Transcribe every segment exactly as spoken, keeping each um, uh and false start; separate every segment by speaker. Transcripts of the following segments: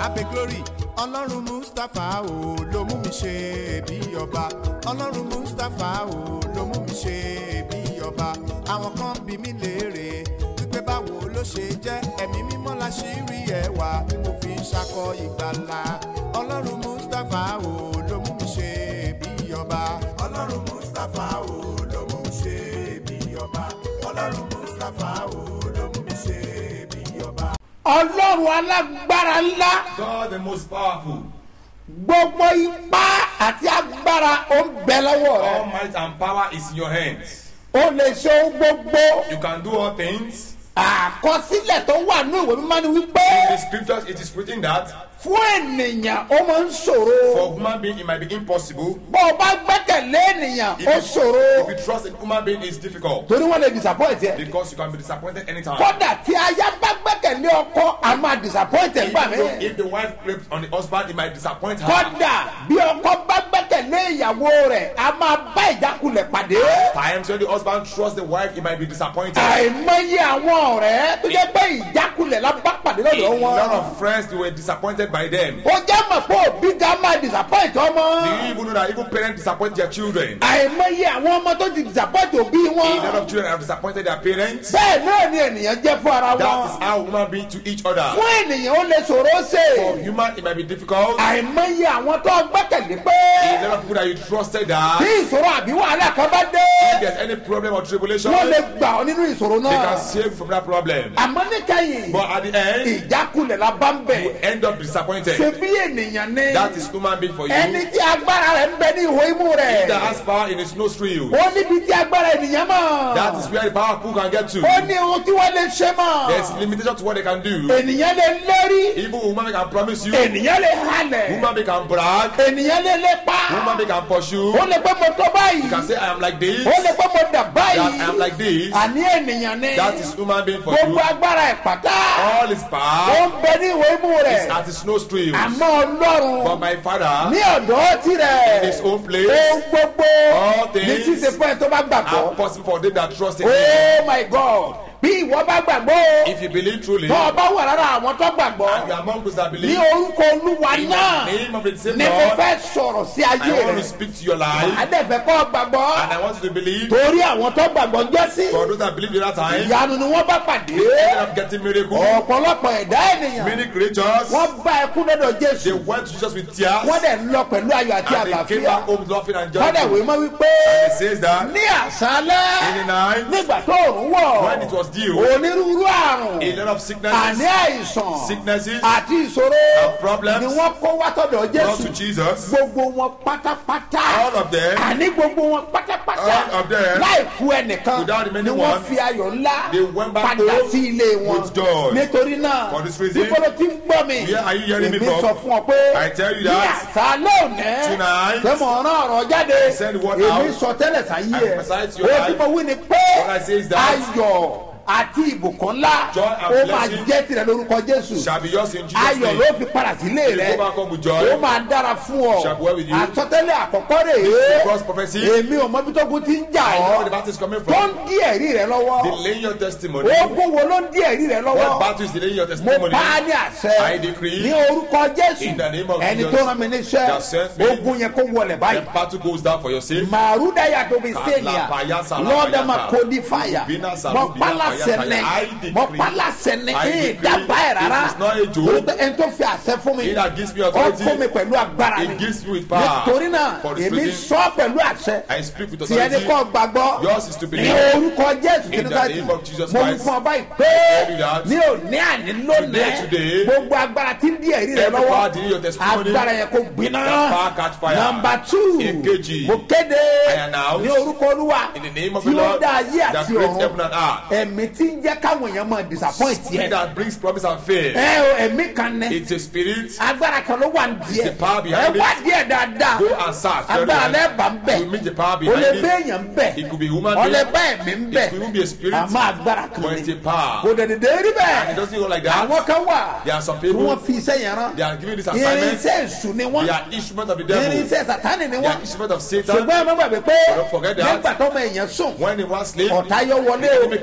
Speaker 1: Abe glory, Ọlọ́run Mustapha o ló mú mi ṣe bí ọba. Ọlọ́run Mustapha o ló mú mi ṣe bí ọba. Àwọn kan bí mi léèrè wípé báwo ló ṣe jẹ́, ẹ̀mí mímọ́ láṣírí ẹwà tí mo fi ń ṣakọ ìgbàlà. Ọlọ́run Mustapha o ló mú mi ṣe bí ọba. Ọlọ́run Mustapha o ló mú mi ṣe bí ọba. Ọlọ́run Mustapha o ló mú mi ṣe bí ọba.
Speaker 2: Ọlọ́run alágbára ńlá.
Speaker 3: God the most powerful.
Speaker 2: Gbogbo ipá àti agbára ó ń bẹ lọ́wọ́ rẹ.
Speaker 3: All might and power is in your hands.
Speaker 2: O lè ṣe ohun gbogbo.
Speaker 3: You can do all things.
Speaker 2: Àkọsílẹ̀ tó wà ní ìwé mímọ́ ni wípé.
Speaker 3: In the scriptures it is written that
Speaker 2: fún ènìyàn ó máa ń ṣòro.
Speaker 3: for human being it might be impossible.
Speaker 2: Bó o bá gbẹ́kẹ̀lé ènìyàn ó
Speaker 3: If
Speaker 2: ṣòro.
Speaker 3: you trust a human being it's difficult.
Speaker 2: Torí wọ́n lè disappoint ẹ.
Speaker 3: Because you can be disappointed anytime.
Speaker 2: Kódà tí aya bá gbẹ́kẹ̀lé ọkọ a máa disappoint ẹ gbà
Speaker 3: Even though
Speaker 2: mí.
Speaker 3: if the wife rapes on the husband it might disappoint her.
Speaker 2: Kódà bí ọkọ bá gbẹ́kẹ̀lé ìyàwó rẹ̀ a máa bá ìjákulẹ̀ pàdé.
Speaker 3: Times when the husband trusts the wife it might be disappointed.
Speaker 2: Àìmọye àwọn ọ̀rẹ́ tó jẹ́ pé ìjákulẹ̀ la bá pàdé
Speaker 3: A
Speaker 2: lọ́dọ̀
Speaker 3: lot
Speaker 2: wọn.
Speaker 3: of friends they were disappointed by them.
Speaker 2: Ó jẹ́ mọ̀ pé òbí ga máa disappoint
Speaker 3: Do you
Speaker 2: ọmọ.
Speaker 3: even know that even parents disappoint their children?
Speaker 2: Àìmọye àwọn ọmọ tó ti disappoint òbí
Speaker 3: A lot
Speaker 2: wọn.
Speaker 3: of children have disappointed their parents.
Speaker 2: Bẹ́ẹ̀ náà ni ènìyàn jẹ́ fún ara
Speaker 3: That is
Speaker 2: wọn.
Speaker 3: how human being to each other.
Speaker 2: Fún ènìyàn ó lè ṣòro
Speaker 3: For
Speaker 2: ṣe.
Speaker 3: human it might be difficult.
Speaker 2: Àìmọye àwọn tó gbẹ́kẹ̀lé
Speaker 3: A
Speaker 2: pé
Speaker 3: lot of people that you trusted
Speaker 2: tí
Speaker 3: that
Speaker 2: ìṣòro àbí wàhálà kan bá dé.
Speaker 3: if there's any problem or tribulation
Speaker 2: Wọ́n lè
Speaker 3: they
Speaker 2: gbà ọ́ nínú ìṣòro
Speaker 3: can
Speaker 2: náà.
Speaker 3: save you from that problem.
Speaker 2: Àmọ́ níkẹyìn
Speaker 3: But at the end
Speaker 2: ìjákulẹ̀ la bá ń
Speaker 3: you
Speaker 2: bẹ̀.
Speaker 3: end up disappointed.
Speaker 2: Ṣé bí ènìyàn ní
Speaker 3: That is human being for you.
Speaker 2: ẹni tí agbára rẹ̀ ń bẹ ní ìhó imú
Speaker 3: He
Speaker 2: rẹ̀.
Speaker 3: that has power in his nostril.
Speaker 2: Ó níbi tí agbára ènìyàn mọ̀.
Speaker 3: That is where the powerful can get to.
Speaker 2: Ó ní ohun tí wọ́n lè ṣe mọ̀.
Speaker 3: There's limitation to what they can do.
Speaker 2: Ènìyàn lè lérí.
Speaker 3: Even woman can promise you.
Speaker 2: Ènìyàn lè halẹ̀.
Speaker 3: Woman being can brag.
Speaker 2: Ènìyàn lè lépa.
Speaker 3: Woman being can pursue.
Speaker 2: Ó lè pé mo tó báyìí.
Speaker 3: You can say I am like this.
Speaker 2: Ó lè pé mo dà
Speaker 3: That I
Speaker 2: báyìí.
Speaker 3: am like this.
Speaker 2: Àní ènìyàn ní.
Speaker 3: That is human being for you.
Speaker 2: Gbogbo agbára ẹ̀ pátá.
Speaker 3: All his
Speaker 2: Ó
Speaker 3: power
Speaker 2: ń bẹ ní ìhó imú
Speaker 3: is
Speaker 2: rẹ̀.
Speaker 3: at his nostrils.
Speaker 2: Àmọ́ Ọlọ́run
Speaker 3: But my father
Speaker 2: ní ọ̀dọ̀ tirẹ̀.
Speaker 3: in his own place
Speaker 2: Ohun gbogbo
Speaker 3: all
Speaker 2: ní
Speaker 3: things
Speaker 2: ṣíṣe fún ẹ tó bá
Speaker 3: are
Speaker 2: gbàgbọ́.
Speaker 3: possible for them that trust in him.
Speaker 2: Oh my God! Bí ìwọ bá gbàgbọ́.
Speaker 3: If you believe truly
Speaker 2: Tó o
Speaker 3: and
Speaker 2: bá wà lára àwọn tó
Speaker 3: you
Speaker 2: gbàgbọ́.
Speaker 3: are among those that
Speaker 2: Ní
Speaker 3: believe
Speaker 2: orúkọ Olúwa
Speaker 3: in
Speaker 2: náà
Speaker 3: the name of the same
Speaker 2: ni mo
Speaker 3: Lord,
Speaker 2: fẹ́ sọ̀rọ̀ sí ayé
Speaker 3: I want to
Speaker 2: rẹ̀.
Speaker 3: speak to your life
Speaker 2: Adẹ́fẹ́ kọ́ gbàgbọ́.
Speaker 3: and I want you to believe
Speaker 2: Torí àwọn tó gbàgbọ́ jẹ́ sí.
Speaker 3: for those that believe in that time
Speaker 2: Ìyanu ni wọ́n bá pàdé.
Speaker 3: instead of getting miracle
Speaker 2: Ọ̀pọ̀lọpọ̀ ẹ̀dá ènìyàn.
Speaker 3: many creatures
Speaker 2: Wọ́n bá ẹkún lọ́dọ̀
Speaker 3: they
Speaker 2: Jésù.
Speaker 3: went to Jesus with tears
Speaker 2: Wọ́n dẹ̀ lọ pẹ̀lú ayọ̀ àti
Speaker 3: and they came
Speaker 2: àlàáfíà.
Speaker 3: back home laughing and
Speaker 2: Wọ́n dẹ̀ wé
Speaker 3: joyful.
Speaker 2: mọ́ wípé
Speaker 3: It says that
Speaker 2: ní àṣálẹ́
Speaker 3: in the night
Speaker 2: nígbà tó òun wọ̀
Speaker 3: when it was due
Speaker 2: onírúurú àrùn
Speaker 3: a lot of sicknesses
Speaker 2: àní àìsàn
Speaker 3: sicknesses
Speaker 2: àti ìṣòro
Speaker 3: and problems
Speaker 2: ni wọ́n kó wá tọ̀dọ̀
Speaker 3: brought to
Speaker 2: Jésù.
Speaker 3: Jesus.
Speaker 2: Gbogbo wọn pátápátá.
Speaker 3: All of them
Speaker 2: Àní gbogbo wọn pátápátá.
Speaker 3: All of them,
Speaker 2: láì kú ẹnìkan
Speaker 3: without remaining
Speaker 2: ni wọ́n
Speaker 3: one,
Speaker 2: fi ayọ̀ ńlá
Speaker 3: they went back
Speaker 2: padà
Speaker 3: home
Speaker 2: sí ilé wọn.
Speaker 3: with joy.
Speaker 2: Nítorí náà
Speaker 3: For this reason,
Speaker 2: níbo ló ti ń gbọ́ mi.
Speaker 3: where are you hearing me
Speaker 2: Èmi
Speaker 3: from?
Speaker 2: sọ fún ọ pé
Speaker 3: I tell you
Speaker 2: ní
Speaker 3: that
Speaker 2: àṣálẹ́ òní
Speaker 3: tonight,
Speaker 2: pé mo rán ọ̀rọ̀ jáde
Speaker 3: send the word
Speaker 2: èmi
Speaker 3: out.
Speaker 2: sọ tẹ́lẹ̀ sáyé
Speaker 3: I
Speaker 2: ẹ̀.
Speaker 3: prophesy to your
Speaker 2: Ó tí
Speaker 3: life.
Speaker 2: mo wí ni pé
Speaker 3: What I say is that
Speaker 2: ayọ̀ àti ìbùkún ńlá
Speaker 3: joy and
Speaker 2: ó máa
Speaker 3: blessing
Speaker 2: jẹ́ tirẹ̀ lórúkọ Jésù.
Speaker 3: shall be yours in Jesus'
Speaker 2: Ayọ̀
Speaker 3: name.
Speaker 2: ló fi padà sílé
Speaker 3: You
Speaker 2: rẹ̀.
Speaker 3: go back home with joy.
Speaker 2: Ó máa dára fún
Speaker 3: Shall
Speaker 2: ọ.
Speaker 3: be well with you.
Speaker 2: Àsọtẹ́lẹ̀ àkọ́kọ́ rè
Speaker 3: This is the
Speaker 2: é.
Speaker 3: first prophecy.
Speaker 2: Èmi ò mọ bí tó kún ti ń jà
Speaker 3: I know where
Speaker 2: ọ́.
Speaker 3: the battle is coming
Speaker 2: Tó
Speaker 3: from.
Speaker 2: ń dí ẹ̀rí rẹ lọ́wọ́.
Speaker 3: Delaying your testimony.
Speaker 2: Ogun wo ló ń dí ẹ̀rí rẹ
Speaker 3: What
Speaker 2: lọ́wọ́?
Speaker 3: battle is delaying your
Speaker 2: Mo
Speaker 3: testimony?
Speaker 2: pa á ní àṣẹ.
Speaker 3: I decree
Speaker 2: Ní orúkọ Jésù.
Speaker 3: in the name of
Speaker 2: Ẹni
Speaker 3: Jesus
Speaker 2: tó rán mi níṣẹ́.
Speaker 3: that sent me.
Speaker 2: Ogun yẹn kó wọlẹ̀
Speaker 3: The
Speaker 2: báyìí.
Speaker 3: battle goes down for your sake.
Speaker 2: Màrúdàyà tó fi sèlìà.
Speaker 3: Kalapaya salapaya
Speaker 2: Lọ́dọ̀ máa
Speaker 3: ta.
Speaker 2: kó di fàyà.
Speaker 3: Bina salu
Speaker 2: Mo
Speaker 3: bina
Speaker 2: pálá
Speaker 3: paya
Speaker 2: sẹ́nẹ̀.
Speaker 3: taya. I decree.
Speaker 2: Mo pálá sẹ́nẹ̀.
Speaker 3: I
Speaker 2: Ee
Speaker 3: decree.
Speaker 2: dábàá ẹ̀ rárá.
Speaker 3: It is not a joke.
Speaker 2: Torí pé ẹni tó fi àṣẹ fún mi.
Speaker 3: He that gives me
Speaker 2: Ó
Speaker 3: authority,
Speaker 2: fún mi pẹ̀lú agbára
Speaker 3: he
Speaker 2: ni.
Speaker 3: gives me with power.
Speaker 2: Nítorí náà
Speaker 3: For this
Speaker 2: èmi
Speaker 3: reason,
Speaker 2: sọ pẹ̀lú àṣẹ.
Speaker 3: I speak with
Speaker 2: Tí ẹni
Speaker 3: authority.
Speaker 2: kọ́ gbàgbọ́.
Speaker 3: Yours is to
Speaker 2: Ní
Speaker 3: believe.
Speaker 2: orúkọ Jésù
Speaker 3: In the name of Jesus
Speaker 2: mo ń
Speaker 3: Christ.
Speaker 2: fún ọba ìpè
Speaker 3: tell you that.
Speaker 2: ní òní àní lónìí
Speaker 3: Today, today,
Speaker 2: gbogbo agbára tí ń di ẹ̀rí rẹ
Speaker 3: every
Speaker 2: lọ́wọ́
Speaker 3: power delaying your testimony,
Speaker 2: agbára yẹn kò gbiná.
Speaker 3: that power catch fire.
Speaker 2: Number two
Speaker 3: Èkejì,
Speaker 2: mo kéde
Speaker 3: I announce
Speaker 2: ní orúkọ Olúwa
Speaker 3: in the name of
Speaker 2: tí
Speaker 3: the
Speaker 2: ó
Speaker 3: Lord
Speaker 2: dá ayé
Speaker 3: that
Speaker 2: àti
Speaker 3: creates
Speaker 2: ọ̀run
Speaker 3: heaven and earth.
Speaker 2: ẹ̀mí tí ń jẹ́ káwọn èèyàn máa disappoint
Speaker 3: He
Speaker 2: yẹ
Speaker 3: that brings promise and faith.
Speaker 2: ẹ o ẹ̀mí kan ní
Speaker 3: It's a spirit.
Speaker 2: agbára kan ló wà ní
Speaker 3: It's the
Speaker 2: díẹ̀
Speaker 3: power
Speaker 2: ẹ
Speaker 3: behind
Speaker 2: wá
Speaker 3: it.
Speaker 2: díẹ̀ dáadáa
Speaker 3: Go and search. very
Speaker 2: agbára
Speaker 3: well.
Speaker 2: lẹ́ẹ̀bà ń bẹ̀
Speaker 3: You meet the power
Speaker 2: o lè
Speaker 3: behind
Speaker 2: bẹ́
Speaker 3: it.
Speaker 2: èèyàn ń bẹ̀
Speaker 3: It could be human
Speaker 2: o lè
Speaker 3: being.
Speaker 2: bá ẹ̀mí ń bẹ̀
Speaker 3: It could even be a spirit.
Speaker 2: àmọ́ agbára kan
Speaker 3: But it's
Speaker 2: ní
Speaker 3: a power.
Speaker 2: kò dẹ̀dẹ̀dẹ̀ rí
Speaker 3: And it
Speaker 2: bẹ́ẹ̀
Speaker 3: doesn't go like that.
Speaker 2: àwọn kan wà
Speaker 3: There are some
Speaker 2: tí
Speaker 3: people,
Speaker 2: wọ́n fi iṣẹ́ yẹn rán
Speaker 3: they are giving this assignment.
Speaker 2: irinṣẹ́ èṣù ni wọ́n
Speaker 3: They are instrument of the devil.
Speaker 2: irinṣẹ́ sàtánì ni
Speaker 3: They
Speaker 2: wọ́n
Speaker 3: are instrument of Satan.
Speaker 2: ṣùgbọ́n ẹ má gbàgbé pé
Speaker 3: Don't forget that.
Speaker 2: nígbà tó ọmọ èèyàn sùn
Speaker 3: When he was asleep,
Speaker 2: ọ̀tá yọ wọlé
Speaker 3: the
Speaker 2: o
Speaker 3: enemy came in.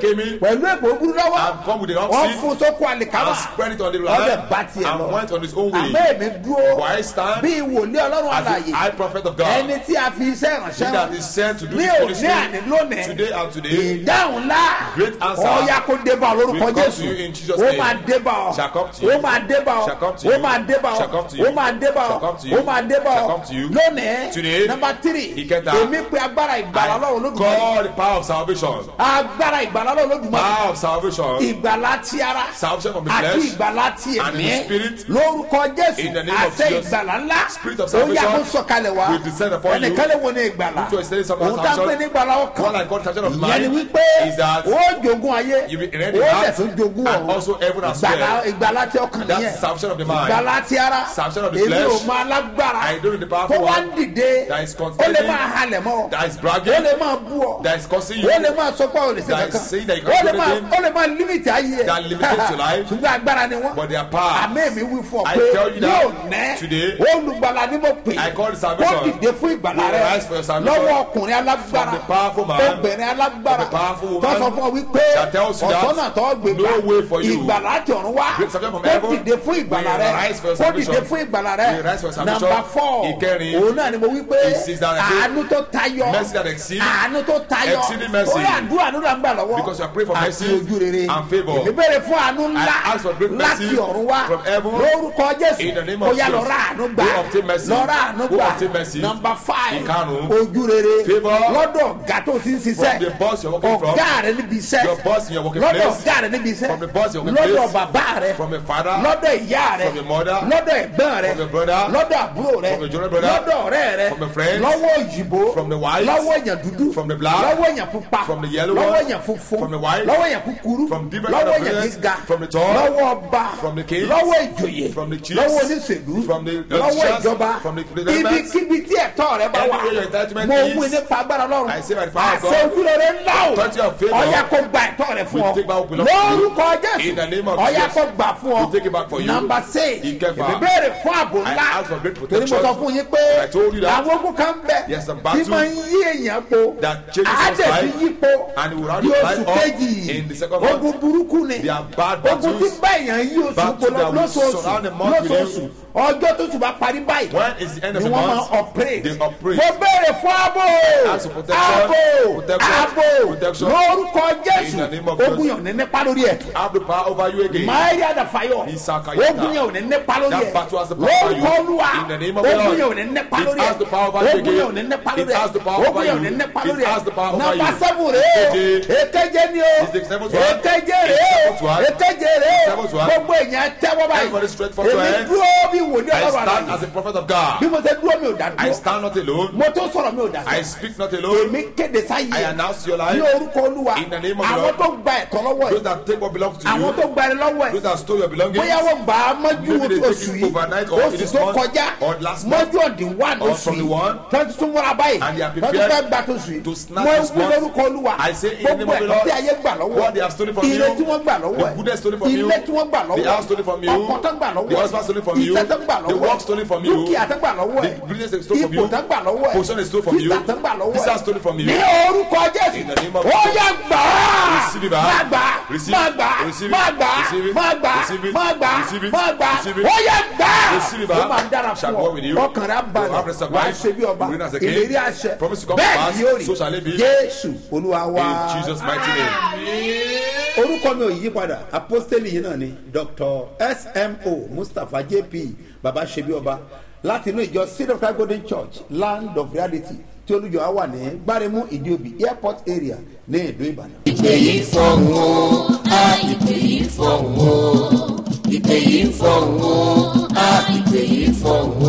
Speaker 2: pẹ̀lú èbò burú lọ́wọ́
Speaker 3: and come with the wrong
Speaker 2: wọ́n
Speaker 3: seed
Speaker 2: fún sókó àlìkámà
Speaker 3: and spread it on the
Speaker 2: ọbẹ̀
Speaker 3: land
Speaker 2: bá tiẹ̀ lọ
Speaker 3: and went on his own way.
Speaker 2: àmọ́ èmi dúró
Speaker 3: For I stand
Speaker 2: bí wòlíì ọlọ́run
Speaker 3: as the
Speaker 2: àlàyé
Speaker 3: high prophet of God,
Speaker 2: ẹni tí a fi iṣẹ́
Speaker 3: he
Speaker 2: ìránṣẹ́
Speaker 3: that
Speaker 2: wọn
Speaker 3: is sent to do
Speaker 2: ní
Speaker 3: this
Speaker 2: òní
Speaker 3: ministry
Speaker 2: àní lónìí
Speaker 3: today and today.
Speaker 2: ìdáhùn ńlá
Speaker 3: Great answer
Speaker 2: ọ̀ya kó débà lórúkọ
Speaker 3: will come to
Speaker 2: Jésù
Speaker 3: you in Jesus'
Speaker 2: ó
Speaker 3: name.
Speaker 2: máa débà ọ
Speaker 3: Shall come to you.
Speaker 2: ó máa débà ọ
Speaker 3: Shall come to
Speaker 2: ó
Speaker 3: you.
Speaker 2: máa débà ọ
Speaker 3: Shall come to you.
Speaker 2: ó máa débà ọ
Speaker 3: Shall come to you.
Speaker 2: ó máa débà
Speaker 3: Shall
Speaker 2: ọ
Speaker 3: come to you.
Speaker 2: lónìí
Speaker 3: Today.
Speaker 2: nọ́mbà tírì
Speaker 3: Ìkẹta.
Speaker 2: èmi pe agbára ìgbàlá lọ́run
Speaker 3: I
Speaker 2: lódùmarè
Speaker 3: call the power of salvation.
Speaker 2: agbára ìgbàlá lọ́run lódùmarè
Speaker 3: Power of salvation.
Speaker 2: ìgbàlá ti ara
Speaker 3: Salvation from the
Speaker 2: àti
Speaker 3: flesh
Speaker 2: ìgbàlá ti
Speaker 3: and in
Speaker 2: ẹ̀mí
Speaker 3: the spirit.
Speaker 2: lórúkọ Jésù
Speaker 3: In the name of
Speaker 2: àṣẹ
Speaker 3: Jesus.
Speaker 2: ìgbàlá ńlá
Speaker 3: Spirit of
Speaker 2: ó yà
Speaker 3: salvation
Speaker 2: kó sọ̀kalẹ̀ wá
Speaker 3: will descend upon you.
Speaker 2: ẹnìkan lè wo ní ìgbàlá
Speaker 3: Which was saying something
Speaker 2: òun tá ń pè ní ìgbàlá
Speaker 3: What
Speaker 2: ọkàn
Speaker 3: I call salvation of the
Speaker 2: ìyẹn ni
Speaker 3: mind
Speaker 2: wípé
Speaker 3: is that
Speaker 2: ó jogún ayé
Speaker 3: you will inherit
Speaker 2: ó
Speaker 3: the
Speaker 2: dẹ̀
Speaker 3: heart
Speaker 2: tún jogún
Speaker 3: and
Speaker 2: ọ̀run
Speaker 3: also heaven as
Speaker 2: ìgbàlá
Speaker 3: well.
Speaker 2: ìgbàlá tí ọkàn
Speaker 3: That's
Speaker 2: nìyẹn
Speaker 3: the salvation of the mind.
Speaker 2: ìgbàlá tí ara
Speaker 3: Salvation of the
Speaker 2: èmi
Speaker 3: flesh.
Speaker 2: ò máa lágbára
Speaker 3: I don't know the
Speaker 2: tó
Speaker 3: powerful
Speaker 2: wá
Speaker 3: one
Speaker 2: ń dìde
Speaker 3: that is
Speaker 2: ó lè
Speaker 3: contending,
Speaker 2: máa halẹ̀ mọ́
Speaker 3: that is
Speaker 2: ó
Speaker 3: bragging,
Speaker 2: lè máa bú ọ
Speaker 3: that is cursing you,
Speaker 2: ó lè máa sọ pé ó lè ṣe
Speaker 3: that is
Speaker 2: kankan
Speaker 3: saying that you
Speaker 2: ó
Speaker 3: can't
Speaker 2: lè
Speaker 3: do
Speaker 2: máa
Speaker 3: anything,
Speaker 2: ó lè máa límìtì ayé
Speaker 3: that limits your life.
Speaker 2: ṣùgbọ́n agbára ni wọ́n
Speaker 3: but they are power.
Speaker 2: àmì mi wí fún ọ
Speaker 3: I
Speaker 2: pé
Speaker 3: tell you that
Speaker 2: yóò nẹ́
Speaker 3: today,
Speaker 2: olùgbàlà ni mo pè
Speaker 3: I call it
Speaker 2: kó
Speaker 3: salvation.
Speaker 2: dìde fún ìgbàlà
Speaker 3: You
Speaker 2: rẹ
Speaker 3: rise for your salvation
Speaker 2: lọ́wọ́ ọkùnrin alágbára
Speaker 3: from the powerful man,
Speaker 2: obìnrin alágbára
Speaker 3: from the powerful woman
Speaker 2: tó sọ fún ọ wípé
Speaker 3: that tells you that
Speaker 2: ọ̀tọ́nà tó gbé
Speaker 3: no way for you.
Speaker 2: ìgbàlà ti ọ̀run wá
Speaker 3: Great salvation from
Speaker 2: kó
Speaker 3: heaven.
Speaker 2: dìde fún ìgbàlà
Speaker 3: We
Speaker 2: rẹ
Speaker 3: rise for your
Speaker 2: kó
Speaker 3: salvation.
Speaker 2: dìde fún ìgbàlà rẹ
Speaker 3: We rise for your salvation.
Speaker 2: nàmbà fọ́
Speaker 3: Ìkẹrin.
Speaker 2: òun náà ni mo wípé
Speaker 3: It is that I say,
Speaker 2: àánú tó tayọ
Speaker 3: mercy that exceeds,
Speaker 2: àánú tó tayọ
Speaker 3: exceeding mercy.
Speaker 2: ó yà àdúrà àánú là ń gbà lọ́wọ́
Speaker 3: Because you are praying for
Speaker 2: àti
Speaker 3: mercy
Speaker 2: ojú rere
Speaker 3: and favour.
Speaker 2: èmi béèrè fún àánú ńlá
Speaker 3: I ask for great mercy
Speaker 2: láti ọ̀run wá
Speaker 3: from heaven.
Speaker 2: lórúkọ Jésù
Speaker 3: In the name
Speaker 2: ó
Speaker 3: of
Speaker 2: yá
Speaker 3: Jesus.
Speaker 2: lọ́ra àánú gbà
Speaker 3: Go obtain mercy.
Speaker 2: lọ́ra àánú
Speaker 3: Go
Speaker 2: gbà
Speaker 3: obtain mercy.
Speaker 2: nọmba five
Speaker 3: Ìkarùn-ún.
Speaker 2: ojú rere
Speaker 3: Favour.
Speaker 2: lọ́dọ̀ ọ̀gá tó ti ń
Speaker 3: From the
Speaker 2: ṣiṣẹ́
Speaker 3: boss you're working from,
Speaker 2: ọ̀gá rẹ níbi iṣẹ́
Speaker 3: your boss in your working
Speaker 2: lọ́dọ̀
Speaker 3: place,
Speaker 2: ọ̀gá rẹ níbi iṣẹ́
Speaker 3: From the boss you're working
Speaker 2: lọ́dọ̀
Speaker 3: place,
Speaker 2: bàbá rẹ
Speaker 3: from your father,
Speaker 2: lọ́dọ̀ ìyá rẹ
Speaker 3: from your mother,
Speaker 2: lọ́dọ̀ ẹ̀gbọ́n rẹ
Speaker 3: from your brother,
Speaker 2: lọ́dọ̀ àbúrò rẹ
Speaker 3: from your junior brother,
Speaker 2: lọ́dọ̀ ọ̀rẹ́ rẹ
Speaker 3: from your friends,
Speaker 2: lọ́wọ́ òyìnbó
Speaker 3: from the white,
Speaker 2: lọ́wọ́ èèyàn dúdú
Speaker 3: from the black,
Speaker 2: lọ́wọ́ èèyàn pupa
Speaker 3: from the yellow
Speaker 2: lọ́wọ́
Speaker 3: one,
Speaker 2: èèyàn funfun
Speaker 3: from the white,
Speaker 2: lọ́wọ́ èèyàn kúkúrú
Speaker 3: from different
Speaker 2: lọ́wọ́
Speaker 3: kind of
Speaker 2: èèyàn
Speaker 3: players,
Speaker 2: gíga
Speaker 3: from the tall,
Speaker 2: lọ́wọ́ ọba
Speaker 3: from the kings,
Speaker 2: lọ́wọ́ ìjòyè
Speaker 3: from the chiefs,
Speaker 2: lọ́wọ́ oníṣèlú
Speaker 3: from the
Speaker 2: lọ́wọ́
Speaker 3: officials,
Speaker 2: ìjọba
Speaker 3: from the government,
Speaker 2: ibikíbi tí ẹ̀tọ́ rẹ bá wà
Speaker 3: anywhere your entitlement
Speaker 2: mo
Speaker 3: is,
Speaker 2: wí nípa agbára lọ́run
Speaker 3: I say by the power of God,
Speaker 2: àṣẹ ojúlere ńlá o
Speaker 3: authority of favour,
Speaker 2: ọ̀yà kó gba ẹ̀tọ́ rẹ fún
Speaker 3: we
Speaker 2: ọ
Speaker 3: take back what belongs to you.
Speaker 2: lórúkọ
Speaker 3: In the name
Speaker 2: Jésù
Speaker 3: of
Speaker 2: ọ̀yà
Speaker 3: Jesus.
Speaker 2: kó gbà fún ọ
Speaker 3: We take it back for you.
Speaker 2: nàmbà six
Speaker 3: Ìkẹfà.
Speaker 2: èmi béèrè fún ààbò
Speaker 3: I
Speaker 2: ńlá
Speaker 3: ask for great
Speaker 2: torí mo
Speaker 3: protection.
Speaker 2: sọ fún yín pé
Speaker 3: I told you that.
Speaker 2: àwọn ogun kan bẹ
Speaker 3: Yes, some
Speaker 2: tí
Speaker 3: battle
Speaker 2: máa ń yí èèyàn po
Speaker 3: that changes one's
Speaker 2: àádẹ́sí
Speaker 3: life
Speaker 2: yípo
Speaker 3: and will have
Speaker 2: bí
Speaker 3: to
Speaker 2: oṣù
Speaker 3: climb up
Speaker 2: kejì
Speaker 3: in the second month.
Speaker 2: ogun burúkú ni
Speaker 3: They are bad
Speaker 2: ogun tí
Speaker 3: battles.
Speaker 2: bá èèyàn yí oṣù
Speaker 3: Battle
Speaker 2: po
Speaker 3: that will
Speaker 2: lóṣooṣù
Speaker 3: surround the month with
Speaker 2: lóṣooṣù
Speaker 3: you.
Speaker 2: ọjọ́ tó tún bá parí báyìí
Speaker 3: When is the end of
Speaker 2: ni
Speaker 3: the
Speaker 2: wọ́n máa
Speaker 3: month?
Speaker 2: operate
Speaker 3: They operate.
Speaker 2: mo béèrè fún ààbò
Speaker 3: Ask for protection,
Speaker 2: ààbò
Speaker 3: protection,
Speaker 2: ààbò
Speaker 3: protection.
Speaker 2: lórúkọ
Speaker 3: In the name
Speaker 2: Jésù
Speaker 3: of Jesus.
Speaker 2: ogun yàn ní nípa lórí ẹ̀
Speaker 3: Have the power over you again.
Speaker 2: máyà dàfàyọ
Speaker 3: Ìsàkàyàtà.
Speaker 2: ogun yàn ò ní nípa lórí
Speaker 3: That
Speaker 2: ẹ̀
Speaker 3: battle has the power over you.
Speaker 2: lórúkọ Olúwa
Speaker 3: In the name of the
Speaker 2: ogun
Speaker 3: Lord.
Speaker 2: yàn ò ní nípa
Speaker 3: It
Speaker 2: lórí
Speaker 3: has the power over you
Speaker 2: ẹ̀ ogun yàn ò
Speaker 3: again.
Speaker 2: ní nípa
Speaker 3: It
Speaker 2: lórí
Speaker 3: has the power
Speaker 2: ẹ̀
Speaker 3: over
Speaker 2: ogun yàn ò
Speaker 3: you.
Speaker 2: ní nípa
Speaker 3: It
Speaker 2: lórí
Speaker 3: has the power
Speaker 2: ẹ̀
Speaker 3: over
Speaker 2: nàmbà
Speaker 3: you.
Speaker 2: sẹ́fù rèé o
Speaker 3: Èkeje.
Speaker 2: èkeje ni o
Speaker 3: It's the seventh one.
Speaker 2: èkeje
Speaker 3: It's the
Speaker 2: rèé o
Speaker 3: seventh one.
Speaker 2: èkeje rèé o
Speaker 3: Seventh one.
Speaker 2: gbogbo èèyàn tẹ́wọ́
Speaker 3: Everybody
Speaker 2: báyìí
Speaker 3: straight forward to
Speaker 2: èmi
Speaker 3: hand.
Speaker 2: dúró bí wòlíì
Speaker 3: I
Speaker 2: Ọlọ́run
Speaker 3: stand
Speaker 2: àlàyé
Speaker 3: as a prophet of God.
Speaker 2: bí mo ṣe dúró mi ò dá
Speaker 3: I
Speaker 2: dúró
Speaker 3: stand not alone.
Speaker 2: mo tó sọ̀rọ̀ mi ò dá
Speaker 3: I
Speaker 2: sọ̀rọ̀
Speaker 3: speak not alone.
Speaker 2: èmi kéde sáyé
Speaker 3: I announce your
Speaker 2: ní
Speaker 3: life.
Speaker 2: orúkọ Olúwa
Speaker 3: In the name of the
Speaker 2: àwọn
Speaker 3: Lord.
Speaker 2: tó gba ẹ̀tọ́ lọ́wọ́
Speaker 3: Those
Speaker 2: ẹ̀
Speaker 3: that take what belongs to
Speaker 2: àwọn
Speaker 3: you.
Speaker 2: tó gba ẹ lọ́wọ́
Speaker 3: Those
Speaker 2: ẹ̀
Speaker 3: that stole your belongings.
Speaker 2: bóyá wọ́n gbà á mọ́jú
Speaker 3: Maybe they take
Speaker 2: oṣù
Speaker 3: it
Speaker 2: yìí
Speaker 3: overnight or
Speaker 2: oṣù
Speaker 3: this
Speaker 2: tó
Speaker 3: month
Speaker 2: kọjá
Speaker 3: or last month
Speaker 2: mọ́jú ọ̀dì one
Speaker 3: or
Speaker 2: oṣù
Speaker 3: from the
Speaker 2: yìí
Speaker 3: one.
Speaker 2: tọ́jú tún múra báyìí
Speaker 3: And they are
Speaker 2: tọ́jú
Speaker 3: prepared
Speaker 2: fẹ́ gbà tó sùn yìí
Speaker 3: to snatch
Speaker 2: mo
Speaker 3: this
Speaker 2: wí
Speaker 3: month.
Speaker 2: lórúkọ Olúwa
Speaker 3: I say in the name
Speaker 2: gbogbo
Speaker 3: of the
Speaker 2: ẹ̀tọ́
Speaker 3: Lord,
Speaker 2: tí ayé gbà lọ́wọ́
Speaker 3: what they have stolen from
Speaker 2: ire
Speaker 3: you,
Speaker 2: tí wọ́n gbà lọ́wọ́
Speaker 3: the goodness stolen from you,
Speaker 2: ilé tí wọ́n gbà
Speaker 3: the
Speaker 2: lọ́wọ́
Speaker 3: house stolen from you,
Speaker 2: ọkọ tó gbà lọ́wọ́
Speaker 3: the husband stolen from you,
Speaker 2: iṣẹ́ tó gbà
Speaker 3: the
Speaker 2: lọ́wọ́
Speaker 3: work stolen from you,
Speaker 2: dúkìá tó gbà lọ́wọ́
Speaker 3: the business they stole from
Speaker 2: ipò
Speaker 3: you,
Speaker 2: tó gbà lọ́wọ́
Speaker 3: position they stole from you,
Speaker 2: visa tó gbà lọ́wọ́
Speaker 3: visa stolen from you.
Speaker 2: ní orúkọ Jésù
Speaker 3: In the name of
Speaker 2: ó
Speaker 3: Jesus.
Speaker 2: yá gbà á
Speaker 3: Receive it back.
Speaker 2: má gbà á
Speaker 3: Receive
Speaker 2: má
Speaker 3: it.
Speaker 2: gbà á
Speaker 3: Receive it.
Speaker 2: má gbà á
Speaker 3: Receive it.
Speaker 2: má gbà á
Speaker 3: Receive it.
Speaker 2: má gbà á
Speaker 3: Receive it.
Speaker 2: má gbà á
Speaker 3: Receive it.
Speaker 2: ó yá gbà á
Speaker 3: Receive it
Speaker 2: ó
Speaker 3: back.
Speaker 2: máa dára
Speaker 3: Shall
Speaker 2: fún
Speaker 3: go with you.
Speaker 2: ọ ọkàn rẹ á
Speaker 3: You have rest
Speaker 2: balẹ̀
Speaker 3: of
Speaker 2: wàá
Speaker 3: mind.
Speaker 2: ṣe bí ọba
Speaker 3: You reign as a king.
Speaker 2: ìlérí àṣẹ
Speaker 3: Promise to come to
Speaker 2: bẹ́ẹ̀
Speaker 3: pass.
Speaker 2: ni yóò rí
Speaker 3: So shall it be.
Speaker 2: Jésù Olúwa wa.
Speaker 3: In Jesus' mighty name.
Speaker 2: orúkọ mi ò yí padà apostoli yìí náà ni Doctor S M O Mustapha J P baba ṣebí ọba láti inú ìjọ Seed of Christ Golden Church Land of Reality tí olùjọ á wà ní gbáremú ìdíòbí airport area ní ìlú Ìbàdàn.
Speaker 4: ìpè yìí fọ̀hún o á ìpè yìí fọ̀hún o ìpè yìí fọ̀hún o á ìpè yìí fọ̀hún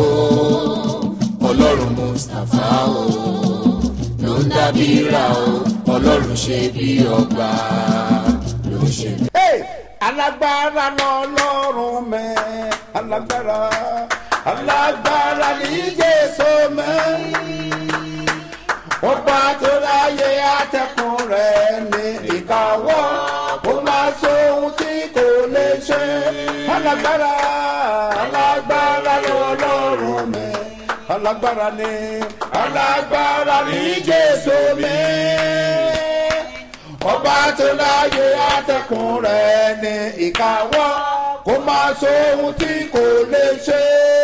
Speaker 4: o ọlọ́run Mustapha o ló ń dábìrà o ọlọ́run ṣe bí ọba ló ń ṣe bí.
Speaker 2: Hey, alágbára lọ́lọ́run mẹ́ alágbára alágbára ní Jésù mẹ́ ọba tó láyé àtẹ̀kùn rẹ̀ ní ìkáwọ́ kó má sóhun tí kò lè ṣe alágbára alágbára lọ́lọ́run mẹ́ alágbára ní alágbára ní Jésù mẹ́ ọba tó láyé àtẹ̀kùn. látẹ̀kùn rẹ̀ ní ìkáwọ́ kó máa ṣe ohun tí kò lè ṣe.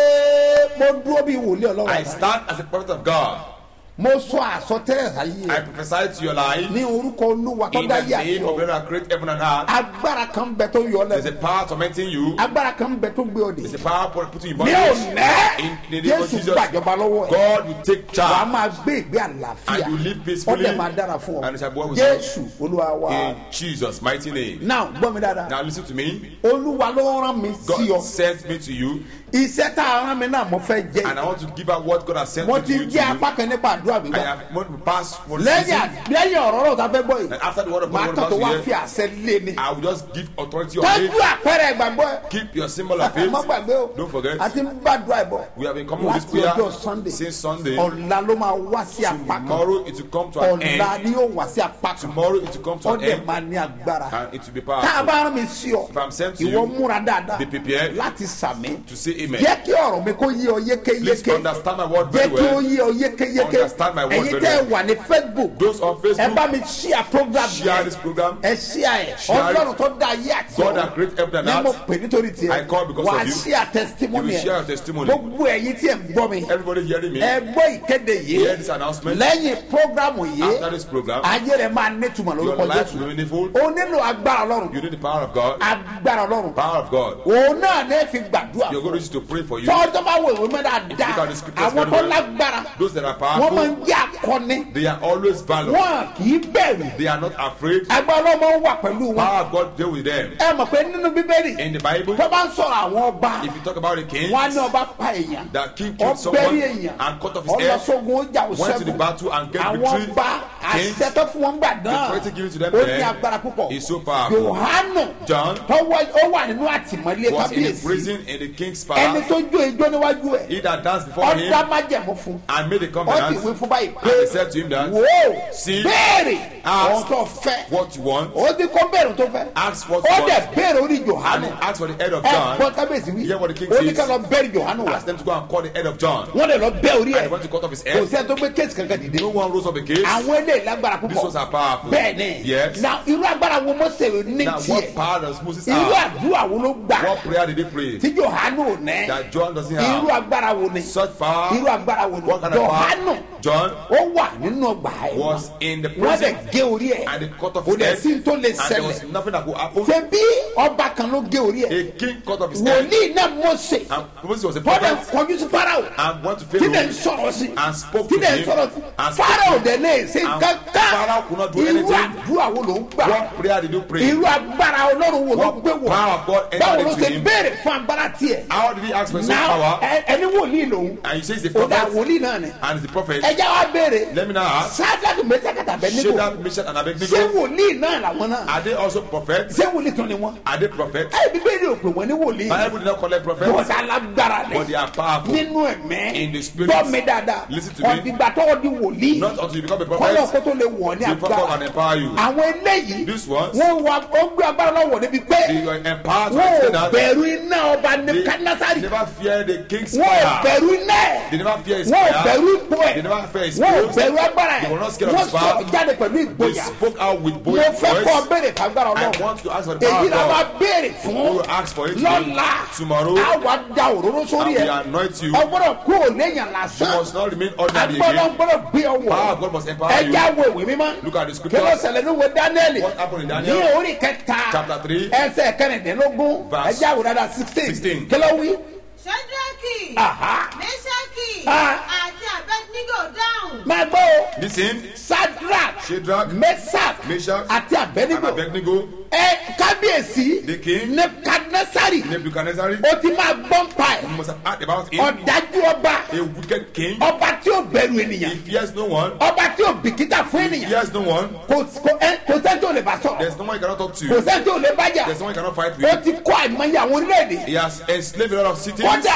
Speaker 2: mo dúró bí wòlíì ọlọ́run.
Speaker 3: I stand as a prophet of God.
Speaker 2: mo sọ àsọtẹ́lẹ̀ sáyé.
Speaker 3: I prophesy to your life.
Speaker 2: ní orúkọ olúwa tó
Speaker 3: In
Speaker 2: dá
Speaker 3: the
Speaker 2: yé
Speaker 3: name of
Speaker 2: àti
Speaker 3: the create heaven and earth.
Speaker 2: agbára kan bẹ tó yọ
Speaker 3: There's a
Speaker 2: lẹ́nu.
Speaker 3: power tormenting you.
Speaker 2: agbára kan bẹ tó gbé ọ
Speaker 3: There's
Speaker 2: dé.
Speaker 3: a power for putting you in
Speaker 2: ní
Speaker 3: bondage.
Speaker 2: ònẹ́
Speaker 3: In the name of
Speaker 2: jésù
Speaker 3: Jesus,
Speaker 2: gbàjọba lọ́wọ́ ẹ̀.
Speaker 3: God will take
Speaker 2: wàá
Speaker 3: charge.
Speaker 2: máa gbé ìgbé àlàáfíà.
Speaker 3: And you live
Speaker 2: ó
Speaker 3: peacefully.
Speaker 2: dẹ̀ máa dára fún
Speaker 3: And it shall be well
Speaker 2: ọ.
Speaker 3: with you.
Speaker 2: jésù olúwa wa.
Speaker 3: In Jesus' mighty name.
Speaker 2: now gbọ́ mi dáadáa.
Speaker 3: Now listen to me.
Speaker 2: olúwa ló rán mi sí
Speaker 3: God
Speaker 2: ọ.
Speaker 3: sent me to you,
Speaker 2: iṣẹ́ tá a rán mi náà mo fẹ́ jẹ́.
Speaker 3: and I want to give out what God has sent
Speaker 2: mo
Speaker 3: me to
Speaker 2: ti
Speaker 3: you. To
Speaker 2: jẹ́
Speaker 3: you.
Speaker 2: apá kan nípa àdúrà
Speaker 3: I
Speaker 2: gbígbà.
Speaker 3: have want to pass for the
Speaker 2: lẹ́yìn
Speaker 3: season.
Speaker 2: à- lẹ́yìn ọ̀rọ̀ ọ̀rọ̀ tá a fẹ́ gbọ́
Speaker 3: And
Speaker 2: yìí.
Speaker 3: after the word of
Speaker 2: màá
Speaker 3: God,
Speaker 2: tọ̀ tó wá
Speaker 3: about
Speaker 2: fi
Speaker 3: to
Speaker 2: àṣẹ lé ni.
Speaker 3: I will just give authority on
Speaker 2: tọ́jú
Speaker 3: it.
Speaker 2: àpẹẹrẹ ìgbàgbọ́ ẹ̀.
Speaker 3: Keep your symbol of faith.
Speaker 2: má gbàgbé o.
Speaker 3: Don't forget.
Speaker 2: a ti ń gbàdúrà ẹ̀ bọ̀.
Speaker 3: We have been coming with this
Speaker 2: láti
Speaker 3: prayer
Speaker 2: ọjọ́ sunday.
Speaker 3: since Sunday.
Speaker 2: ọ̀la ló máa wá sí apá kan.
Speaker 3: Tomorrow it will come to an
Speaker 2: ọ̀la
Speaker 3: end.
Speaker 2: ni yóò wá sí apá kan.
Speaker 3: Tomorrow it will come to
Speaker 2: ó
Speaker 3: an
Speaker 2: dẹ̀
Speaker 3: end.
Speaker 2: máa ní agbára.
Speaker 3: And it will be
Speaker 2: tá a
Speaker 3: powerful.
Speaker 2: bá rán mi sí ọ.
Speaker 3: If I'm sent to
Speaker 2: ìwọ
Speaker 3: you,
Speaker 2: múra dáadáa.
Speaker 3: be prepared
Speaker 2: láti sàmì.
Speaker 3: to say amen.
Speaker 2: jẹ́ kí ọ̀rọ̀ mi kó yé ọ
Speaker 3: Please
Speaker 2: yékéyéké.
Speaker 3: understand my word
Speaker 2: jẹ́
Speaker 3: very
Speaker 2: kí ó
Speaker 3: well.
Speaker 2: yé ọ yékéyéké.
Speaker 3: Understand my word
Speaker 2: ẹ̀yin
Speaker 3: very
Speaker 2: tẹ́ ẹ
Speaker 3: well.
Speaker 2: wà ní facebook.
Speaker 3: Those on
Speaker 2: ẹ
Speaker 3: Facebook,
Speaker 2: bá mi share program
Speaker 3: share this program.
Speaker 2: ẹ share ẹ̀.
Speaker 3: Share it.
Speaker 2: ọlọ́run tó dá ayé àti
Speaker 3: God that created heaven
Speaker 2: ní
Speaker 3: and
Speaker 2: mo
Speaker 3: earth.
Speaker 2: pè nítorí tiẹ̀.
Speaker 3: I call because
Speaker 2: wà á
Speaker 3: of you.
Speaker 2: share
Speaker 3: You
Speaker 2: testimony
Speaker 3: will
Speaker 2: ẹ̀.
Speaker 3: share your testimony.
Speaker 2: gbogbo ẹ̀yin tí ẹ̀ ń gbọ́ mi.
Speaker 3: Everybody hearing me,
Speaker 2: ẹ gbọ́ ìkéde
Speaker 3: hear
Speaker 2: yìí.
Speaker 3: this announcement.
Speaker 2: lẹ́yìn programu
Speaker 3: After
Speaker 2: yìí.
Speaker 3: this program,
Speaker 2: ayé rẹ̀ máa nítumọ̀
Speaker 3: your
Speaker 2: lórúkọ
Speaker 3: life will
Speaker 2: jésù.
Speaker 3: be meaningful.
Speaker 2: o nílò agbára ọlọ́run.
Speaker 3: You need the power of God.
Speaker 2: agbára ọlọ́run.
Speaker 3: Power of God.
Speaker 2: òun náà ní fi gbàdúrà
Speaker 3: Your
Speaker 2: fún
Speaker 3: God is to pray for you.
Speaker 2: tọ́jọ́ bá wo ìwé mẹ́ta
Speaker 3: If you
Speaker 2: dá
Speaker 3: look at the scriptures
Speaker 2: àwọn
Speaker 3: very
Speaker 2: tó
Speaker 3: well,
Speaker 2: lágbára
Speaker 3: Those that are
Speaker 2: wọ́n máa
Speaker 3: powerful,
Speaker 2: ń jẹ́ akọni
Speaker 3: they are always valiant.
Speaker 2: wọn kì í bẹ̀rù
Speaker 3: They are not afraid.
Speaker 2: agbára ọlọ́mọ wà pẹ̀lú wọn.
Speaker 3: Power of God deal with them.
Speaker 2: ẹ mọ̀ pé nínú bíbélì
Speaker 3: In the Bible,
Speaker 2: tó bá ń sọ̀rọ̀ àwọn ọba
Speaker 3: if you talk about the king,
Speaker 2: wọn á ní ọba pa èèyàn
Speaker 3: that king killed
Speaker 2: ọbẹ̀rí
Speaker 3: someone
Speaker 2: èèyàn
Speaker 3: and cut off his head,
Speaker 2: ọlọ́sọ̀gun ó jà ó
Speaker 3: went to the
Speaker 2: ṣẹ́gun
Speaker 3: battle and get
Speaker 2: àwọn
Speaker 3: victory.
Speaker 2: ọba
Speaker 3: Kings,
Speaker 2: àṣẹ tó fún wọn gbà náà
Speaker 3: the authority given to them
Speaker 2: ó ní
Speaker 3: then
Speaker 2: agbára púpọ̀.
Speaker 3: is so powerful.
Speaker 2: Yohanu
Speaker 3: John
Speaker 2: tó wọ- ó wà nínú àtìmọ́lé
Speaker 3: was in the
Speaker 2: kábíyèsí
Speaker 3: prison in the king's
Speaker 2: ẹni
Speaker 3: palace.
Speaker 2: tó jó ijó níwájú ẹ̀
Speaker 3: He that danced before him
Speaker 2: ọ̀dà májẹ̀mú fún
Speaker 3: and made a
Speaker 2: ó sì
Speaker 3: covenant,
Speaker 2: wí fún báyìí
Speaker 3: and he
Speaker 2: pé
Speaker 3: said to him that,
Speaker 2: wò ó
Speaker 3: See,
Speaker 2: béèrè
Speaker 3: ask
Speaker 2: ohun tó fẹ́
Speaker 3: what you want,
Speaker 2: ó ti kó béèrè ohun tó fẹ́
Speaker 3: ask what
Speaker 2: ó
Speaker 3: you
Speaker 2: dẹ̀
Speaker 3: want,
Speaker 2: béèrè orí
Speaker 3: and
Speaker 2: Yohanu
Speaker 3: he asked for the head of
Speaker 2: ẹ
Speaker 3: John.
Speaker 2: gbọ́ kábíyèsí wí
Speaker 3: Hear what the king
Speaker 2: ó ní
Speaker 3: says.
Speaker 2: ká lọ bẹ́ẹ̀rì Yohanu wá
Speaker 3: Asked them to go and call the head of John.
Speaker 2: wọ́n lè lọ bẹ́ orí
Speaker 3: And he
Speaker 2: ẹ̀
Speaker 3: went to cut off his
Speaker 2: kò
Speaker 3: head.
Speaker 2: sẹ́ni tó gbé kéèsì kankan dìde
Speaker 3: No one rose up a case.
Speaker 2: àwọn eléyìí lágbára
Speaker 3: These ones
Speaker 2: púpọ̀
Speaker 3: are powerful.
Speaker 2: bẹ́ẹ̀ ni
Speaker 3: Yes.
Speaker 2: na irú agbára wo Mósè ní
Speaker 3: Now,
Speaker 2: tiẹ̀
Speaker 3: what power does Moses
Speaker 2: irú
Speaker 3: have?
Speaker 2: àdúrà wo ló gbà
Speaker 3: What prayer did he pray
Speaker 2: tí Yohanu ò ní
Speaker 3: that John doesn't
Speaker 2: irú
Speaker 3: have?
Speaker 2: agbára wo ni
Speaker 3: Such power.
Speaker 2: irú agbára wo ni
Speaker 3: What kind of
Speaker 2: Yohanu
Speaker 3: power? John
Speaker 2: ó wà nínú ọgbà ẹ̀
Speaker 3: was in the
Speaker 2: wọ́n dẹ̀
Speaker 3: prison
Speaker 2: gé orí ẹ̀
Speaker 3: and they cut off
Speaker 2: kò
Speaker 3: his
Speaker 2: dẹ̀
Speaker 3: head,
Speaker 2: sí tó lè
Speaker 3: and there was
Speaker 2: ṣẹlẹ̀
Speaker 3: nothing that could happen.
Speaker 2: ṣe bí ọba kan ló gé orí ẹ̀
Speaker 3: A king cut off his head,
Speaker 2: wòlíì náà Mósè
Speaker 3: and Moses was a
Speaker 2: wọ́n dẹ̀
Speaker 3: prophet
Speaker 2: kọjú sí Fáráò
Speaker 3: and went to
Speaker 2: tí dẹ̀ ń
Speaker 3: Pharaoh
Speaker 2: sọ̀rọ̀ sí
Speaker 3: and spoke
Speaker 2: tí
Speaker 3: to
Speaker 2: dẹ̀ ń
Speaker 3: him
Speaker 2: sọ̀rọ̀ sí
Speaker 3: and spoke
Speaker 2: Fáráò
Speaker 3: to
Speaker 2: dẹ̀ lè ṣe
Speaker 3: And
Speaker 2: kankan
Speaker 3: Pharaoh could not do
Speaker 2: irú
Speaker 3: anything.
Speaker 2: àdúrà wo ló ń gbà
Speaker 3: What prayer did you pray?
Speaker 2: irú agbára Ọlọ́run wo ló
Speaker 3: What
Speaker 2: gbé wọ̀
Speaker 3: power of God entered
Speaker 2: báwo ló
Speaker 3: into
Speaker 2: ṣe
Speaker 3: him?
Speaker 2: béèrè fún agbára tiẹ̀
Speaker 3: How did he ask for such
Speaker 2: náà
Speaker 3: power?
Speaker 2: ẹ- ẹni wòlíì lòun
Speaker 3: And you say he's a
Speaker 2: ó dà
Speaker 3: prophet
Speaker 2: wòlíì náà ni
Speaker 3: and he's a prophet.
Speaker 2: ẹjẹ́ wa béèrè
Speaker 3: Let me now ask,
Speaker 2: Sádraki Méṣákì Ábẹ́dínígò
Speaker 3: Shadrach, Meshach, and
Speaker 2: ṣé
Speaker 3: Abednego,
Speaker 2: wòlíì náà làwọn náà
Speaker 3: are they also prophets?
Speaker 2: ṣé wòlíì tún ni wọn
Speaker 3: Are they prophets?
Speaker 2: ẹ bíbélì ò pè wọ́n ní wòlíì
Speaker 3: Bible did not call them prophets,
Speaker 2: bọ́sà alágbára
Speaker 3: but they
Speaker 2: ni
Speaker 3: are powerful.
Speaker 2: nínú ẹ̀mẹ́
Speaker 3: In the spirit.
Speaker 2: gbọ́ mi dáadáa
Speaker 3: Listen to me.
Speaker 2: ọ̀dìgbà tó di wòlíì
Speaker 3: Not until you become a
Speaker 2: kọ́lọ̀
Speaker 3: prophet,
Speaker 2: kó tó lè wọ̀ ní
Speaker 3: before God can
Speaker 2: agbára
Speaker 3: empower you.
Speaker 2: àwọn eléyìí
Speaker 3: These ones,
Speaker 2: wọ́n wá ó gbé agbára lọ́wọ́ níbi pé
Speaker 3: they are empowered to
Speaker 2: wọ́n
Speaker 3: extend
Speaker 2: ò
Speaker 3: that.
Speaker 2: bẹ̀rù iná ọba
Speaker 3: They
Speaker 2: Nebukadnasari
Speaker 3: never fear the king's
Speaker 2: wọ́n ò
Speaker 3: fire.
Speaker 2: bẹ̀rù iná ẹ̀
Speaker 3: They never fear his
Speaker 2: wọ́n ò
Speaker 3: fire.
Speaker 2: bẹ̀rù ipò ẹ̀
Speaker 3: They never fear his
Speaker 2: wọ́n ò
Speaker 3: skills.
Speaker 2: bẹ̀rù agbára ẹ̀
Speaker 3: They were not scared of
Speaker 2: wọ́n
Speaker 3: his power.
Speaker 2: sọ̀rọ̀ jáde pẹ̀lú
Speaker 3: They
Speaker 2: ìgboyà
Speaker 3: spoke out with
Speaker 2: mo
Speaker 3: bold
Speaker 2: fẹ́ kọ́
Speaker 3: voice.
Speaker 2: béèrè fagbára
Speaker 3: I
Speaker 2: Ọlọ́run
Speaker 3: want to ask for the power
Speaker 2: èyí
Speaker 3: of
Speaker 2: la wá
Speaker 3: God.
Speaker 2: béèrè
Speaker 3: We
Speaker 2: fún
Speaker 3: will ask for it
Speaker 2: lọ́la
Speaker 3: tomorrow,
Speaker 2: àwa da òróró
Speaker 3: and
Speaker 2: sórí
Speaker 3: we
Speaker 2: ẹ̀
Speaker 3: anoint you.
Speaker 2: ọgbọ́dọ̀ kú òléyàn
Speaker 3: You
Speaker 2: lásán
Speaker 3: must not remain ordinary
Speaker 2: agbọ́dọ̀
Speaker 3: again.
Speaker 2: gbọ́dọ̀ gbé ọwọ́
Speaker 3: Power of God must empower you.
Speaker 2: ẹja wo ìwé mímọ́
Speaker 3: Look at the
Speaker 2: kí ló
Speaker 3: scriptures.
Speaker 2: ṣẹlẹ̀ ní wo Dáníẹ́lì
Speaker 3: What happened in
Speaker 2: ní
Speaker 3: Daniel?
Speaker 2: orí kẹta
Speaker 3: Chapter three,
Speaker 2: ẹsẹ̀ kẹrìndínlógún
Speaker 3: verse
Speaker 2: ẹja wo dáadáa sixteen
Speaker 3: sixteen.
Speaker 2: kí ló wí.
Speaker 5: Ṣádraki,
Speaker 2: Aha.
Speaker 5: Méṣákì
Speaker 2: Ah.
Speaker 5: àti Abednego dáhùn.
Speaker 2: máa gbọ́ o
Speaker 3: Listen,
Speaker 2: Shadrach
Speaker 3: Shadrach,
Speaker 2: Meshach
Speaker 3: Meshach,
Speaker 2: àti
Speaker 3: and
Speaker 2: Abednego
Speaker 3: Abednego,
Speaker 2: ẹ kábíyèsí
Speaker 3: the king,
Speaker 2: Nebukadnasari
Speaker 3: Nebuchadnezzar,
Speaker 2: ó ti máa gbọ́n pa
Speaker 3: you
Speaker 2: ẹ̀
Speaker 3: must have heard about him.
Speaker 2: ọ̀dájú ọba
Speaker 3: A wicked king.
Speaker 2: ọba tí ó bẹ̀rù
Speaker 3: He
Speaker 2: ènìyàn
Speaker 3: fears no one.
Speaker 2: ọba tí ó bìkítà fún
Speaker 3: He
Speaker 2: ènìyàn
Speaker 3: fears no one.
Speaker 2: kò kò ẹ kò sẹ́ni tó lè bá sọ̀rọ̀
Speaker 3: There's no one you cannot talk
Speaker 2: kò
Speaker 3: to.
Speaker 2: sẹ́ni tó lè bá jà
Speaker 3: There's no one you cannot fight
Speaker 2: ó
Speaker 3: with.
Speaker 2: ti kọ́ àìmọye àwọn orílẹ̀-èdè
Speaker 3: He has enslaved a lot of cities.
Speaker 2: kódà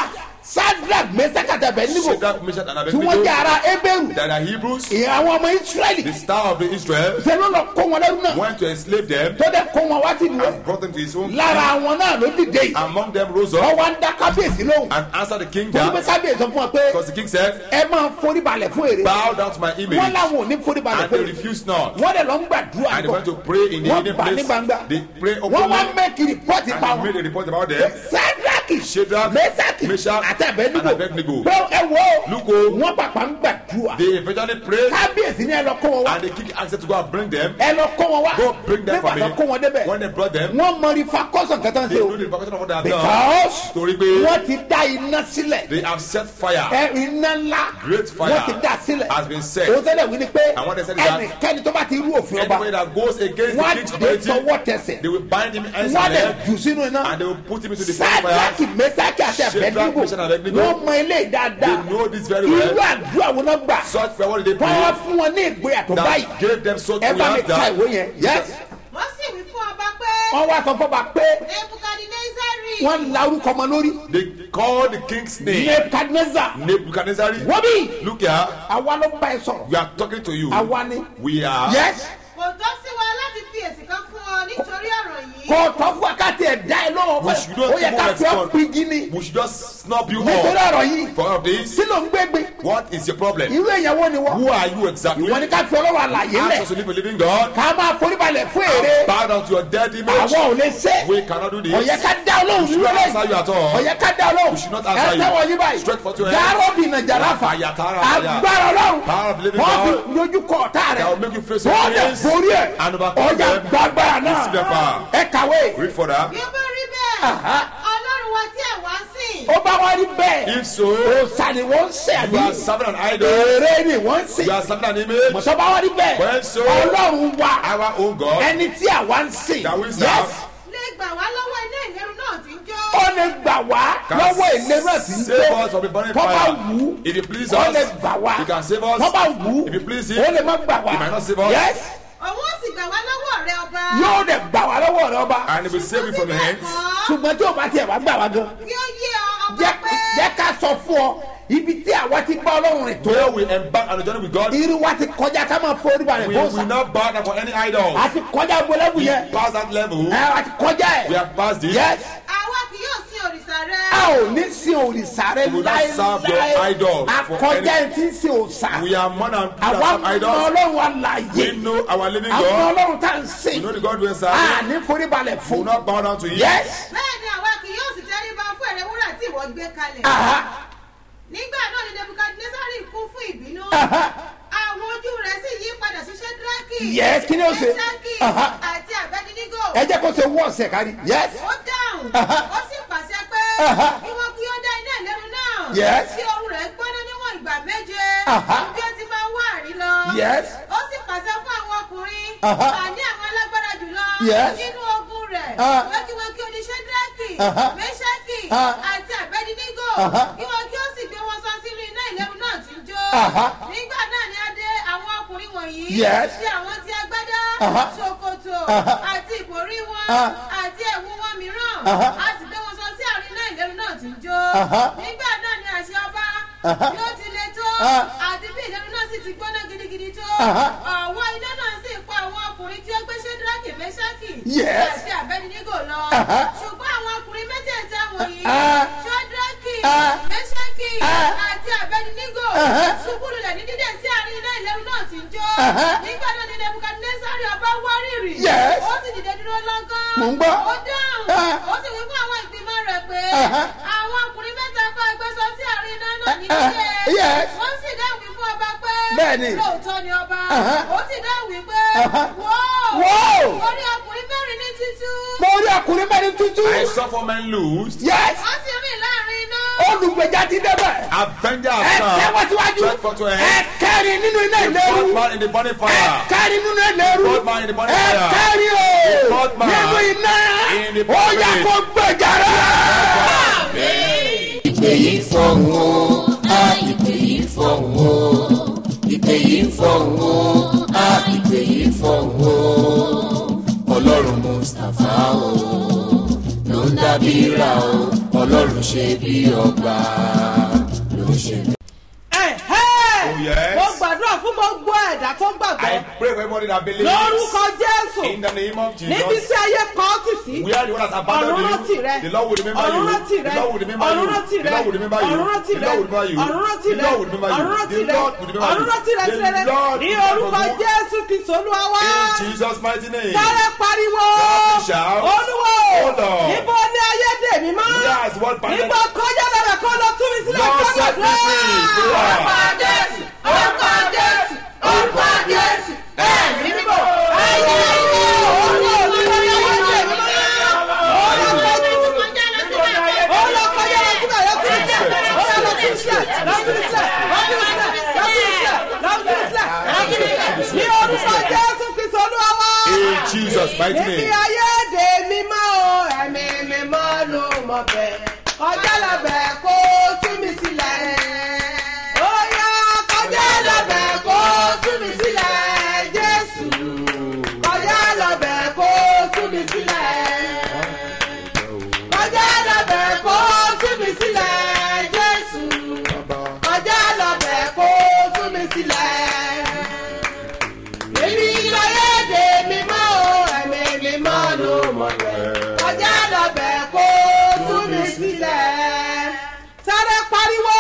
Speaker 2: Sadrach Meshach àti Abednego
Speaker 3: Shadrach, Meshach, and
Speaker 2: tí wọ́n jẹ́
Speaker 3: Abednego,
Speaker 2: ara Hébérù
Speaker 3: that are Hebrews,
Speaker 2: ìyẹn àwọn ọmọ Ísírẹ́lì
Speaker 3: the star of the Israel,
Speaker 2: ṣe ló lọ kó wọn lẹ́rú náà
Speaker 3: went to enslave them
Speaker 2: tó dẹ̀ kó wọn wá sí ìlú ẹ̀
Speaker 3: and brought them to his own
Speaker 2: lára
Speaker 3: king.
Speaker 2: àwọn náà ló dìde yìí
Speaker 3: Among them rose
Speaker 2: wọ́n
Speaker 3: up
Speaker 2: wá ń dá kábíyèsí lóhùn
Speaker 3: and answered the king
Speaker 2: torí pé
Speaker 3: that,
Speaker 2: kábíyèsí sọ fún wọn pé
Speaker 3: because the king said,
Speaker 2: ẹ máa forí balẹ̀ fún èrè
Speaker 3: bow down to my image,
Speaker 2: wọ́n láwọn ò ní forí balẹ̀
Speaker 3: and
Speaker 2: fún
Speaker 3: they
Speaker 2: èrè
Speaker 3: refused not.
Speaker 2: wọ́n dẹ̀ lọ ń gbàdúrà
Speaker 3: And they
Speaker 2: gbọ́
Speaker 3: went to pray in the
Speaker 2: wọ́n
Speaker 3: hidden
Speaker 2: bà ní
Speaker 3: place.
Speaker 2: gbangba
Speaker 3: They pray
Speaker 2: wọ́n wá
Speaker 3: openly,
Speaker 2: mẹ́kì rìpọ́tì pa
Speaker 3: and they
Speaker 2: wọn
Speaker 3: made a report about them.
Speaker 2: Sadraki
Speaker 3: Shadrach,
Speaker 2: Meshach
Speaker 3: Meshach,
Speaker 2: àti Abednego
Speaker 3: and Abednego.
Speaker 2: pé ẹ wo
Speaker 3: Look, oh,
Speaker 2: wọ́n pàpà ń gbàdúrà
Speaker 3: they eventually prayed,
Speaker 2: kábíyèsí ni ẹ lọ kó wọn wá
Speaker 3: and the king asked them to go and bring them.
Speaker 2: ẹ lọ kó wọn wá
Speaker 3: Go bring them for
Speaker 2: nígbà
Speaker 3: me.
Speaker 2: tó kó wọn débẹ̀
Speaker 3: When they brought them,
Speaker 2: wọ́n mọ rifa kọ́sàn kẹta ń
Speaker 3: they
Speaker 2: ṣe o
Speaker 3: knew the repercussion of what they have done.
Speaker 2: because
Speaker 3: Torí pé
Speaker 2: wọ́n ti dá iná sílẹ̀
Speaker 3: they have set fire.
Speaker 2: ẹ iná ńlá
Speaker 3: Great fire
Speaker 2: wọ́n ti dá sílẹ̀
Speaker 3: has been set.
Speaker 2: òun tẹ́lẹ̀ wí ni pé
Speaker 3: And what they said is that
Speaker 2: ẹnikẹ́ni tó bá ti rú òfin ọba
Speaker 3: Anybody that goes against the
Speaker 2: wọ́n
Speaker 3: king's
Speaker 2: á dé
Speaker 3: authority,
Speaker 2: tọwọ́ tẹsẹ̀
Speaker 3: they will bind him hands
Speaker 2: wọ́n á
Speaker 3: and
Speaker 2: dẹ̀
Speaker 3: leg,
Speaker 2: jù sínú iná
Speaker 3: and they will put him into the fire.
Speaker 2: Sadraki Meshach àti
Speaker 3: Shadrach,
Speaker 2: Abednego
Speaker 3: Meshach, and Abednego,
Speaker 2: wọ́n mọ eléyìí dáadáa
Speaker 3: they know this very
Speaker 2: irú
Speaker 3: well.
Speaker 2: àdúrà wọn náà gbà
Speaker 3: Such prayer, what did they
Speaker 2: wọ́n wá
Speaker 3: pray?
Speaker 2: fún wọn ní ìgboyà tó báyìí
Speaker 3: That gave them such
Speaker 2: ẹ bá mi
Speaker 3: prayer
Speaker 2: ka
Speaker 3: that
Speaker 2: ìwé yẹn yes
Speaker 5: wọ́n sì wí fún ọba pé
Speaker 2: wọ́n wá sọ fọba pé
Speaker 5: nebukadnezari
Speaker 2: wọ́n la orúkọ ọmọ lórí
Speaker 3: they called the king's name
Speaker 2: Nebukadnezar
Speaker 3: Nebuchadnezzar.
Speaker 2: wọ́n bí
Speaker 3: Look here,
Speaker 2: àwa ló bá ẹ sọ̀rọ̀
Speaker 3: we are talking to you.
Speaker 2: àwa ni
Speaker 3: We are.
Speaker 2: yes
Speaker 5: kò tọ́ sí wa láti fi èsì kan fún ọ nítorí ọ̀rọ̀ yìí.
Speaker 2: kò tọ́ fún akáti ẹ̀ dá ẹ lọ́wọ́
Speaker 3: We should not
Speaker 2: ó yẹ ká
Speaker 3: even
Speaker 2: fi ọ́
Speaker 3: respond.
Speaker 2: pigi ni
Speaker 3: We should just snub you
Speaker 2: nítorí
Speaker 3: off.
Speaker 2: ọ̀rọ̀ yìí
Speaker 3: For all of this,
Speaker 2: kí ló ń gbégbé
Speaker 3: what is your problem?
Speaker 2: irú èèyàn wo ni wọ́n
Speaker 3: Who are you exactly?
Speaker 2: wọ́n ní ká fi ọlọ́wọ́ àlàyé
Speaker 3: Ask
Speaker 2: lẹ̀
Speaker 3: us to live a living God.
Speaker 2: ká máa foríbalẹ̀ fún èrè
Speaker 3: Bow down to your dead image.
Speaker 2: àwọn ò lè ṣe
Speaker 3: We cannot do this.
Speaker 2: ọ̀yẹ́ ká dá ọlọ́run
Speaker 3: We should
Speaker 2: dúró
Speaker 3: not answer you
Speaker 2: lẹ́yìn
Speaker 3: at all.
Speaker 2: ọ̀yẹ́ ká dá ọlọ́run
Speaker 3: We should not
Speaker 2: ẹ
Speaker 3: answer you.
Speaker 2: tẹ́wọ̀ yí báyìí
Speaker 3: Straight for your head.
Speaker 2: dárọ́bì nàjàráfà
Speaker 3: Ayatara,
Speaker 2: agbára ọlọ́run
Speaker 3: Power of the living
Speaker 2: wọ́n fi
Speaker 3: God.
Speaker 2: lójú kọ ọ̀tá rẹ̀
Speaker 3: That will make you face your
Speaker 2: wọ́n dẹ̀
Speaker 3: enemies
Speaker 2: borí ẹ̀
Speaker 3: and overcome
Speaker 2: ọjà
Speaker 3: them.
Speaker 2: gbàgbára
Speaker 3: Receive their
Speaker 2: náà
Speaker 3: power.
Speaker 2: ẹ kàwé
Speaker 3: Read further.
Speaker 5: bí ó bá rí bẹ́ẹ̀
Speaker 2: Aha.
Speaker 5: ọlọ́run wa tí ẹ̀ wá sìn.
Speaker 2: ó bá wọn rí bẹ́ẹ̀
Speaker 3: If so,
Speaker 2: òòsà ni wọ́n ń ṣe
Speaker 3: you
Speaker 2: àbí
Speaker 3: are serving an idol.
Speaker 2: èrè ni wọ́n ń sìn
Speaker 3: You are serving an image.
Speaker 2: mọ̀tọ́ bá wọn rí bẹ́ẹ̀
Speaker 3: When so,
Speaker 2: ọlọ́run wa
Speaker 3: our own God,
Speaker 2: ẹni tí àwa ń sìn
Speaker 3: that we
Speaker 2: yes
Speaker 3: serve,
Speaker 5: lè gbà wá lọ́wọ́ iná ìléru náà tí ń jó.
Speaker 2: ó lè gbà wá
Speaker 3: can
Speaker 2: lọ́wọ́ ìlérò tí ń
Speaker 3: save
Speaker 2: jó
Speaker 3: us from the burning
Speaker 2: tó bá
Speaker 3: fire.
Speaker 2: wù ú
Speaker 3: If you please
Speaker 2: ó
Speaker 3: us,
Speaker 2: lè gbà wá
Speaker 3: He can save us.
Speaker 2: tó bá wù ú
Speaker 3: If you please
Speaker 2: ó
Speaker 3: Him,
Speaker 2: lè má gbà wá
Speaker 3: He might not save us.
Speaker 2: yes
Speaker 5: òun ó sì gbà wá lọ́wọ́ rẹ ọba.
Speaker 2: yóò lè gbà wá lọ́wọ́ rẹ ọba
Speaker 3: and He will save you from your hands.
Speaker 2: ṣùgbọ́n tí o bá tiẹ̀ wá gbà wá gan
Speaker 5: kí ó yé ọ ọba
Speaker 2: jẹ́
Speaker 5: pé
Speaker 2: jẹ́ ká sọ fún ọ ibi tí àwa ti bá ọlọ́run rìn tó
Speaker 3: Where we embark on the journey with God,
Speaker 2: irú wa ti kọjá ká máa forí balẹ̀
Speaker 3: we
Speaker 2: fún
Speaker 3: will
Speaker 2: ọ̀sán
Speaker 3: not bow down for any idol.
Speaker 2: a ti kọjá gbọlẹ́bù
Speaker 3: We
Speaker 2: yẹn
Speaker 3: pass that level.
Speaker 2: ẹ a ti kọjá
Speaker 3: We
Speaker 2: ẹ̀
Speaker 3: have passed it.
Speaker 2: yes
Speaker 5: àwa kì yóò sin òrìṣà rẹ.
Speaker 2: a ò ní sin òrìṣà rẹ
Speaker 3: We will not serve your
Speaker 2: láéláé
Speaker 3: idols
Speaker 2: a
Speaker 3: for
Speaker 2: kọjá
Speaker 3: any-
Speaker 2: ẹ̀ tí ń sin òòṣà
Speaker 3: We are more than people
Speaker 2: àwa
Speaker 3: that serve
Speaker 2: mọ
Speaker 3: idols.
Speaker 2: ọlọ́run àlàyé
Speaker 3: We know our living
Speaker 2: àwọn
Speaker 3: God.
Speaker 2: ọlọ́run tá à ń
Speaker 3: We
Speaker 2: sìn
Speaker 3: know the God we
Speaker 2: a
Speaker 3: serve.
Speaker 2: ní forí balẹ̀
Speaker 3: We will
Speaker 2: fún
Speaker 3: not bow down to Him.
Speaker 2: yes
Speaker 5: bẹ́ẹ̀ ni àwa kì yóò sì tẹríba fún ère wúrà tí ìwọ gbé kalẹ̀.
Speaker 2: aha
Speaker 5: nígbà náà ni nebukadnezari kún fún ìbínú.
Speaker 2: aha
Speaker 5: àwọn ojú rẹ̀ sì yí padà sí Ṣédrákì.
Speaker 2: yes kí ni ó ṣe
Speaker 5: Méṣákì
Speaker 2: aha
Speaker 5: àti Àbẹ́dínígò.
Speaker 2: ẹ jẹ́ kó ṣe wọ́ ọ̀sẹ̀ kárí yes
Speaker 5: ó dáhùn
Speaker 2: Aha.
Speaker 5: ó sì pàṣẹ pé
Speaker 2: Aha.
Speaker 5: kí wọ́n kí ó dá iná ìléru náà.
Speaker 2: Yes.
Speaker 5: tí ooru rẹ̀ gbóná níwọ̀n ìgbà méje.
Speaker 2: Aha.
Speaker 5: bí ó ti máa wá àrí lọ.
Speaker 2: Yes.
Speaker 5: ó sì pàṣẹ fún àwọn ọkùnrin.
Speaker 2: Aha.
Speaker 5: àní àwọn alágbára jùlọ.
Speaker 2: Yes.
Speaker 5: nínú ogun rẹ̀.
Speaker 2: Ah.
Speaker 5: pé kí wọ́n kí ó di Ṣédrákì.
Speaker 2: Aha.
Speaker 5: Méṣákì
Speaker 2: Ah.
Speaker 5: àti Àbẹ́dínígò.
Speaker 2: Aha.
Speaker 5: kí wọ́n kí ó sì gbé wọn sọ sínú iná ìléru náà tí ń jó.
Speaker 2: Aha.
Speaker 5: nígbà náà ni a dé àwọn ọkùnrin wọ̀nyí.
Speaker 2: Yes.
Speaker 5: sí àwọn tí agbádá.
Speaker 2: Aha.
Speaker 5: ṣòkòtò.
Speaker 2: Aha.
Speaker 5: àti ìbòrí wọn.
Speaker 2: Ah.
Speaker 5: àti ẹ̀wù wọn mìíràn.
Speaker 2: Aha.
Speaker 5: a sì gbé wọn sọ sí àárín iná ìléru náà tí ń jó.
Speaker 2: Aha.
Speaker 5: nígbà náà ni àṣẹ ọba.
Speaker 2: Aha.
Speaker 5: bí ó ti le tó.
Speaker 2: Ah.
Speaker 5: àti bí ìléru náà sì ti gbóná gidigidi tó.
Speaker 2: Aha.
Speaker 5: ọ̀wọ́ iná náà sì pa àwọn ọkùnrin tí ó gbé Ṣédrákì Méṣákì.
Speaker 2: Yes.
Speaker 5: àti Àbẹ́dínígò lọ.
Speaker 2: Aha.
Speaker 5: ṣùgbọ́n àwọn ọkùnrin mẹ́tẹ̀ẹ̀ta wọ̀nyí.
Speaker 2: Ah.
Speaker 5: Ṣédrákì
Speaker 2: Ah.
Speaker 5: Méṣákì
Speaker 2: Ah.
Speaker 5: àti Àbẹ́dínígò.
Speaker 2: Aha.
Speaker 5: ṣubú lulẹ̀ ní dídẹ̀ sí àárín iná ìléru náà tí ń jó.
Speaker 2: Aha.
Speaker 5: nígbà náà ni Nebukadnezari ọba wárìrì.
Speaker 2: Yes.
Speaker 5: ó sì dìde dúró lọ́gán.
Speaker 2: Mò ń gbọ́.
Speaker 5: ó dáhùn.
Speaker 2: Ah.
Speaker 5: ó sì wí fún àwọn ìgbìmọ̀ rẹ̀ pé.
Speaker 2: Aha.
Speaker 5: àwọn ọkùnrin mẹ́ta kọ́ ẹgbẹ́ sọ sí àárín iná náà ní
Speaker 2: Ah.
Speaker 5: dídẹ̀.
Speaker 2: Yes.
Speaker 5: wọ́n sì dáhùn wí fún ọba pé.
Speaker 2: Bẹ́ẹ̀ni.
Speaker 5: lóòótọ́ ni ọba.
Speaker 2: Aha.
Speaker 5: ó sì dáhùn wí pé.
Speaker 2: Aha.
Speaker 5: wọ́ọ̀.
Speaker 2: Whoa.
Speaker 5: orí ọkùnrin mẹ́rin ní títú.
Speaker 2: mo rí ọkùnrin mẹ́rin tútù
Speaker 3: I saw four men loosed.
Speaker 2: yes
Speaker 5: wọ́n sì rìn láàrin iná.
Speaker 2: olùgbèjà ti débẹ̀
Speaker 3: Avenger
Speaker 2: ẹ
Speaker 3: has
Speaker 2: tẹ́wọ́
Speaker 3: come.
Speaker 2: síwájú
Speaker 3: Stretch forth your
Speaker 2: ẹ
Speaker 3: hand.
Speaker 2: kẹ́rin nínú iná
Speaker 3: The
Speaker 2: ìléru
Speaker 3: fourth man in the burning
Speaker 2: ẹ
Speaker 3: fire.
Speaker 2: kẹ́rin nínú iná ìléru
Speaker 3: fourth man in the burning
Speaker 2: ẹ
Speaker 3: fire.
Speaker 2: kẹ́rin o
Speaker 3: The fourth man
Speaker 2: nínú iná
Speaker 3: in the
Speaker 2: ó yẹ
Speaker 3: burning.
Speaker 2: kó gbèjà rẹ̀.
Speaker 4: ìpè yìí fọ̀hún o á ìpè yìí fọ̀hún o ìpè yìí fọ̀hún o á ìpè yìí fọ̀hún o ọlọ́run mustapha o ló ń dábìíra o ọlọ́run ṣe bí ọba ló ń ṣe bí.
Speaker 3: Oh, yes.
Speaker 6: mo gbàdúrà fún gbogbo ẹ̀dá tó gbàgbọ́.
Speaker 3: I pray for everybody that believes.
Speaker 6: lórúkọ jésù.
Speaker 3: In the name of Jesus.
Speaker 6: níbi tí ayé kan ó tì sí.
Speaker 3: We are the one that abandoned
Speaker 6: ọ̀run rántí
Speaker 3: you.
Speaker 6: rẹ.
Speaker 3: The Lord will remember you.
Speaker 6: ọ̀run rántí rẹ.
Speaker 3: The Lord will remember you.
Speaker 6: ọ̀run rántí
Speaker 3: The
Speaker 6: rẹ.
Speaker 3: Lord will remember you.
Speaker 6: ọ̀run rántí
Speaker 3: The
Speaker 6: rẹ.
Speaker 3: Lord will remember you.
Speaker 6: ọ̀run rántí
Speaker 3: The
Speaker 6: rẹ.
Speaker 3: Lord will remember you.
Speaker 6: ọ̀run rántí
Speaker 3: The
Speaker 6: rẹ.
Speaker 3: Lord will remember
Speaker 6: ọ̀run
Speaker 3: you.
Speaker 6: rántí rẹ
Speaker 3: The
Speaker 6: sílẹ̀.
Speaker 3: Lord
Speaker 6: ní
Speaker 3: will
Speaker 6: orúkọ
Speaker 3: remember you.
Speaker 6: jésù kristu olúwa wá.
Speaker 3: In Jesus' mighty name.
Speaker 6: sáré pariwo.
Speaker 3: Let me shout.
Speaker 6: olúwo.
Speaker 3: Hold on.
Speaker 6: níbo ni ayé dè mí mọ́.
Speaker 3: Yes, what pandemic?
Speaker 6: níbo kọjá lọ́rẹ̀ kọ́ lọ tú mi sílẹ̀
Speaker 3: Lord,
Speaker 6: kọ́
Speaker 3: set me free.
Speaker 6: orúkọ jésù. orúkọ jésù. orúkọ jésù. ẹ̀mí mímọ́. ayé ayé olúwo níbo ni ayé dè mí mọ́.
Speaker 3: In Jesus' mighty
Speaker 6: níbi
Speaker 3: name.
Speaker 6: ayédè mímọ́ o ẹ̀mí mímọ́ ló mọ̀ bẹ́ẹ̀ kọjá lọ́bẹ̀ kó tú mi sílẹ̀ ó yá kọjá lọ́bẹ̀ kó tú mi sílẹ̀ jésù kọjá lọ́bẹ̀ kó tú mi sílẹ̀ kọjá lọ́bẹ̀ kó tú mi sílẹ̀ jésù kọjá lọ́bẹ̀ kó tú mi sílẹ̀. Èmi ayédè mímọ́ o, ẹ̀mí mímọ́ ló mọ̀ bẹ́ẹ̀. Kọjá lọ́bẹ̀ kó tú mi sílẹ̀. Sáré pariwo.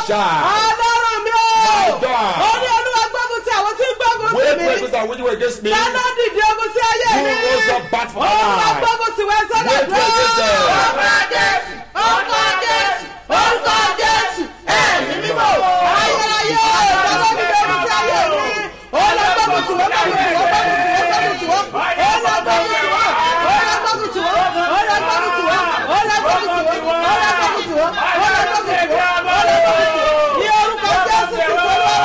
Speaker 6: Ọlọ́run mi o. Ó ní olúwa gbógun ti àwọn tí ń gbógun ti
Speaker 3: Wait,
Speaker 6: mi.
Speaker 3: wait, wait, wait, wait against me.
Speaker 6: Dáná dìde ogun sí ayé mi.
Speaker 3: Who rose up back for
Speaker 6: Olúwa
Speaker 3: my life?
Speaker 6: gbógun ti wẹ́ sọ́dọ̀
Speaker 3: Wait, wait, wait, wait.
Speaker 6: Orúkọ Jésù, orúkọ Jésù, orúkọ Jésù, ẹ̀mí mímọ́. Ayérayé o, dáná dìde ogun sí ayé mi. Olúwa gbógun ti wọ́n, gbógun ti wọ́n, gbógun ti wọ́n, gbógun ti wọ́n. Olúwa gbógun ti wọ́n, Olúwa gbógun ti wọ́n, Olúwa gbógun ti wọ́n, Olúwa gbógun ti wọ́n, Olúwa gbógun ti wọ́n, Olúwa gbógun ti wọ́n, Olúwa gbógun ti wọ́n. Ní orúkọ Jésù Kristu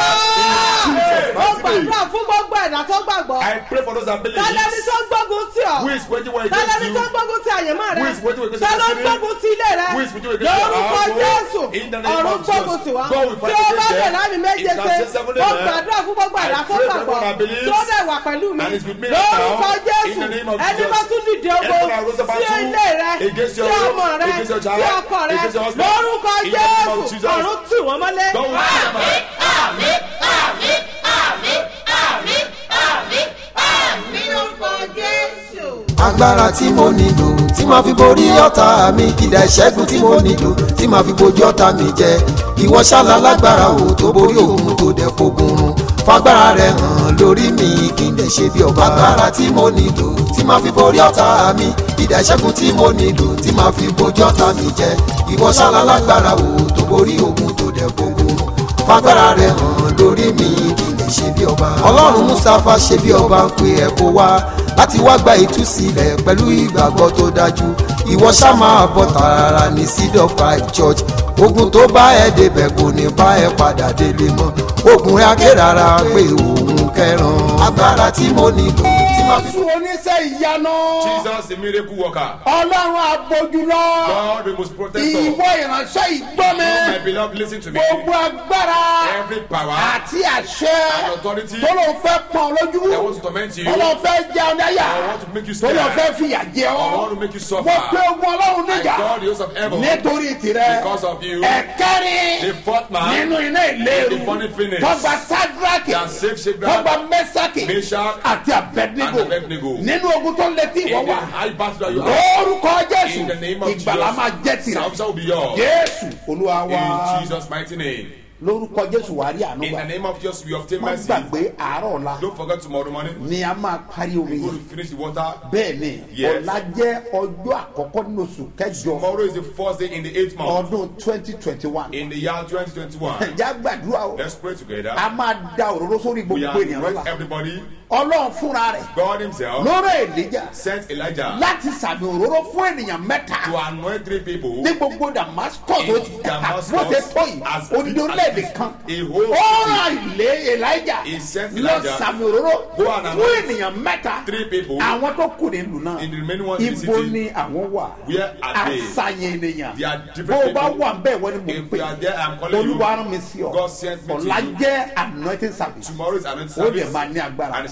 Speaker 6: Olúwa. Ó gbàdúrà fún gbogbo ẹ̀dá tó gbàgbọ́.
Speaker 3: I pray for those that believe.
Speaker 6: Tálẹ́ni tó gbógun tì ọ́.
Speaker 3: Who is waiting for
Speaker 6: Tálẹ́ni
Speaker 3: against
Speaker 6: tó
Speaker 3: you?
Speaker 6: gbógun ti àyẹ̀mọ́ rẹ.
Speaker 3: Who is waiting against
Speaker 6: Tálẹ́
Speaker 3: your destiny?
Speaker 6: gbógun ti ilé rẹ.
Speaker 3: Who is waiting against your
Speaker 6: Lórúkọ
Speaker 3: household?
Speaker 6: Jésù.
Speaker 3: In the name
Speaker 6: Ọ̀run
Speaker 3: of
Speaker 6: gbógun
Speaker 3: Jesus.
Speaker 6: tì wá.
Speaker 3: God will fight
Speaker 6: Tí ó bá
Speaker 3: against
Speaker 6: bẹ̀
Speaker 3: them.
Speaker 6: láàmì méje
Speaker 3: It can
Speaker 6: ṣe.
Speaker 3: say seven
Speaker 6: Ó
Speaker 3: amen.
Speaker 6: gbàdúrà fún gbogbo
Speaker 3: I
Speaker 6: ẹ̀dá tó
Speaker 3: pray for
Speaker 6: gbàgbọ́.
Speaker 3: everyone that believes.
Speaker 6: Tí ó dẹ̀ wà pẹ̀lú mi.
Speaker 3: And is with me
Speaker 6: Lórúkọ
Speaker 3: now.
Speaker 6: Jésù.
Speaker 3: In the name of
Speaker 6: Ẹni
Speaker 3: Jesus.
Speaker 6: bá tún dìde ogo.
Speaker 3: Everyone that rose up
Speaker 6: Sí
Speaker 3: to
Speaker 6: ilé rẹ.
Speaker 3: against
Speaker 6: Sí
Speaker 3: your
Speaker 6: ọmọ rẹ.
Speaker 3: against your
Speaker 6: Sí
Speaker 3: child,
Speaker 6: ọkọ rẹ.
Speaker 3: against your husband.
Speaker 6: Lórúkọ
Speaker 3: In the name of
Speaker 6: Jésù.
Speaker 3: Jesus.
Speaker 6: Ọ̀run tì wọ́n mọ́lé.
Speaker 3: God will remember.
Speaker 5: àmì àmì àmì àmì àmì àmì lórúkọ jésù.
Speaker 7: agbára tí mo nílò tí màá fi borí ọ̀tá mi kìdá ìṣẹ́gun tí mo nílò tí màá fi bojú ọ̀tá mi jẹ ìwọ ṣáàlà lágbára o tó borí òun tó dẹ̀ fogun run fagbára rẹ hàn lórí mi kí n dẹ̀ ṣe bí ọba agbára tí mo nílò tí màá fi borí ọ̀tá mi kìdá ìṣẹ́gun tí mo nílò tí màá fi bojú ọ̀tá mi jẹ ìwọ ṣáàlà lágbára o tó borí òun tó dẹ̀ fogun run fagbára rẹ hàn lórí mi kí n dẹ̀ ṣe bí ọba ọlọ́run mustapha ṣe bí ọba ń pe ẹ̀ kó wá láti wá gba ìtúsílẹ̀ pẹ̀lú ìgbàgbọ́ tó dájú ìwọ ṣá máa bọ̀ tààrà ní seed of Christ church ogun tó bá ẹ débẹ̀ kò ní bá ẹ padà délé mọ́ ogun rẹ̀ akérara pé òun kẹran agbára tí mo nílò tí máa fi.
Speaker 2: jésù oníṣẹ́ ìyanu
Speaker 3: Jesus, the miracle worker.
Speaker 2: ọlọ́run abojúlọ
Speaker 3: God, the most protector.
Speaker 2: ìwọ ìránṣẹ́ ìgbọ́mi
Speaker 3: My beloved, listen to me.
Speaker 2: gbogbo agbára
Speaker 3: Every power
Speaker 2: àti àṣẹ
Speaker 3: and authority
Speaker 2: tó ló fẹ́ pọ́n lójú
Speaker 3: that wants to torment you,
Speaker 2: tó ló fẹ́ jẹ ọ náyà
Speaker 3: I want to make you
Speaker 2: tó ló
Speaker 3: scared.
Speaker 2: fẹ́ fìyà jẹ ọ
Speaker 3: I want to make you suffer.
Speaker 2: mo pe ogun ọlọ́run
Speaker 3: I
Speaker 2: níjà
Speaker 3: call the host of heaven
Speaker 2: nítorí tirẹ̀
Speaker 3: because of you.
Speaker 2: ẹ̀kẹ́rin
Speaker 3: The fourth man
Speaker 2: nínú iná ìléru
Speaker 3: the funny finish
Speaker 2: tọgbà sadraki
Speaker 3: that saved Shadrach,
Speaker 2: tọgbà mẹsàkì
Speaker 3: Meshach,
Speaker 2: àti abednego
Speaker 3: and Abednego.
Speaker 2: nínú ogun tó létí
Speaker 3: in
Speaker 2: ìwọ
Speaker 3: the
Speaker 2: wà
Speaker 3: high battle that you have.
Speaker 2: lórúkọ
Speaker 3: In the
Speaker 2: jésù
Speaker 3: name of
Speaker 2: ìgbàlá
Speaker 3: Jesus,
Speaker 2: máa jẹ́ tirẹ̀
Speaker 3: salvation will be yours.
Speaker 2: jésù olúwa wa
Speaker 3: In Jesus' mighty name.
Speaker 2: lórúkọ jésù wà á rí àánú
Speaker 3: In
Speaker 2: gbà
Speaker 3: the name of Jesus, we obtain
Speaker 2: má
Speaker 3: mercy.
Speaker 2: gbàgbé àárọ̀ ọ̀la
Speaker 3: Don't forget tomorrow morning.
Speaker 2: ni a máa parí omi
Speaker 3: We're
Speaker 2: yìí
Speaker 3: going to finish the water.
Speaker 2: bẹ́ẹ̀ ni
Speaker 3: Yes.
Speaker 2: ọ̀la jẹ́ ọjọ́ àkọ́kọ́ nínú oṣù kẹjọ
Speaker 3: Tomorrow is the first day in the eighth month
Speaker 2: ọdún twenty twenty one
Speaker 3: in the year twenty twenty-one.
Speaker 2: ẹ̀já gbàdúrà o
Speaker 3: Let's pray together.
Speaker 2: a máa da òróró sórí
Speaker 3: We
Speaker 2: gbogbo
Speaker 3: are
Speaker 2: ènìyàn
Speaker 3: with
Speaker 2: lọ́la
Speaker 3: everybody.
Speaker 2: ọlọ́run fúnra rẹ̀
Speaker 3: God Himself
Speaker 2: lórí èlíjà
Speaker 3: sent Elijah
Speaker 2: láti sàmì òróró fún ènìyàn mẹ́ta
Speaker 3: to anoint three people.
Speaker 2: ní gbogbo damascus tó ti
Speaker 3: In Damascus,
Speaker 2: bó ṣe tó yìí
Speaker 3: as
Speaker 2: odidi
Speaker 3: big as
Speaker 2: orílẹ̀-èdè
Speaker 3: this,
Speaker 2: kan
Speaker 3: a whole
Speaker 2: ó
Speaker 3: city.
Speaker 2: ràn ilé elijah
Speaker 3: He sent
Speaker 2: lọ
Speaker 3: Elijah,
Speaker 2: sàmì òróró
Speaker 3: go and
Speaker 2: fún
Speaker 3: anoint
Speaker 2: ènìyàn mẹ́ta
Speaker 3: three people.
Speaker 2: àwọn tó kù nílùú náà
Speaker 3: In the remaining ones in the
Speaker 2: ibo
Speaker 3: city,
Speaker 2: ni àwọn wà
Speaker 3: where are they?
Speaker 2: àṣàyàn ènìyàn
Speaker 3: They are
Speaker 2: bó
Speaker 3: different
Speaker 2: o bá
Speaker 3: people.
Speaker 2: wà bẹ́ẹ̀ wọ́n ni mo
Speaker 3: If
Speaker 2: pè
Speaker 3: you are there, I'm calling you.
Speaker 2: olúwa rán mi sí ọ
Speaker 3: God sent me to
Speaker 2: ọ̀la
Speaker 3: you.
Speaker 2: jẹ́ anointing service
Speaker 3: Tomorrow is anointing
Speaker 2: ó lè
Speaker 3: service.
Speaker 2: máa ní agbára
Speaker 3: And it's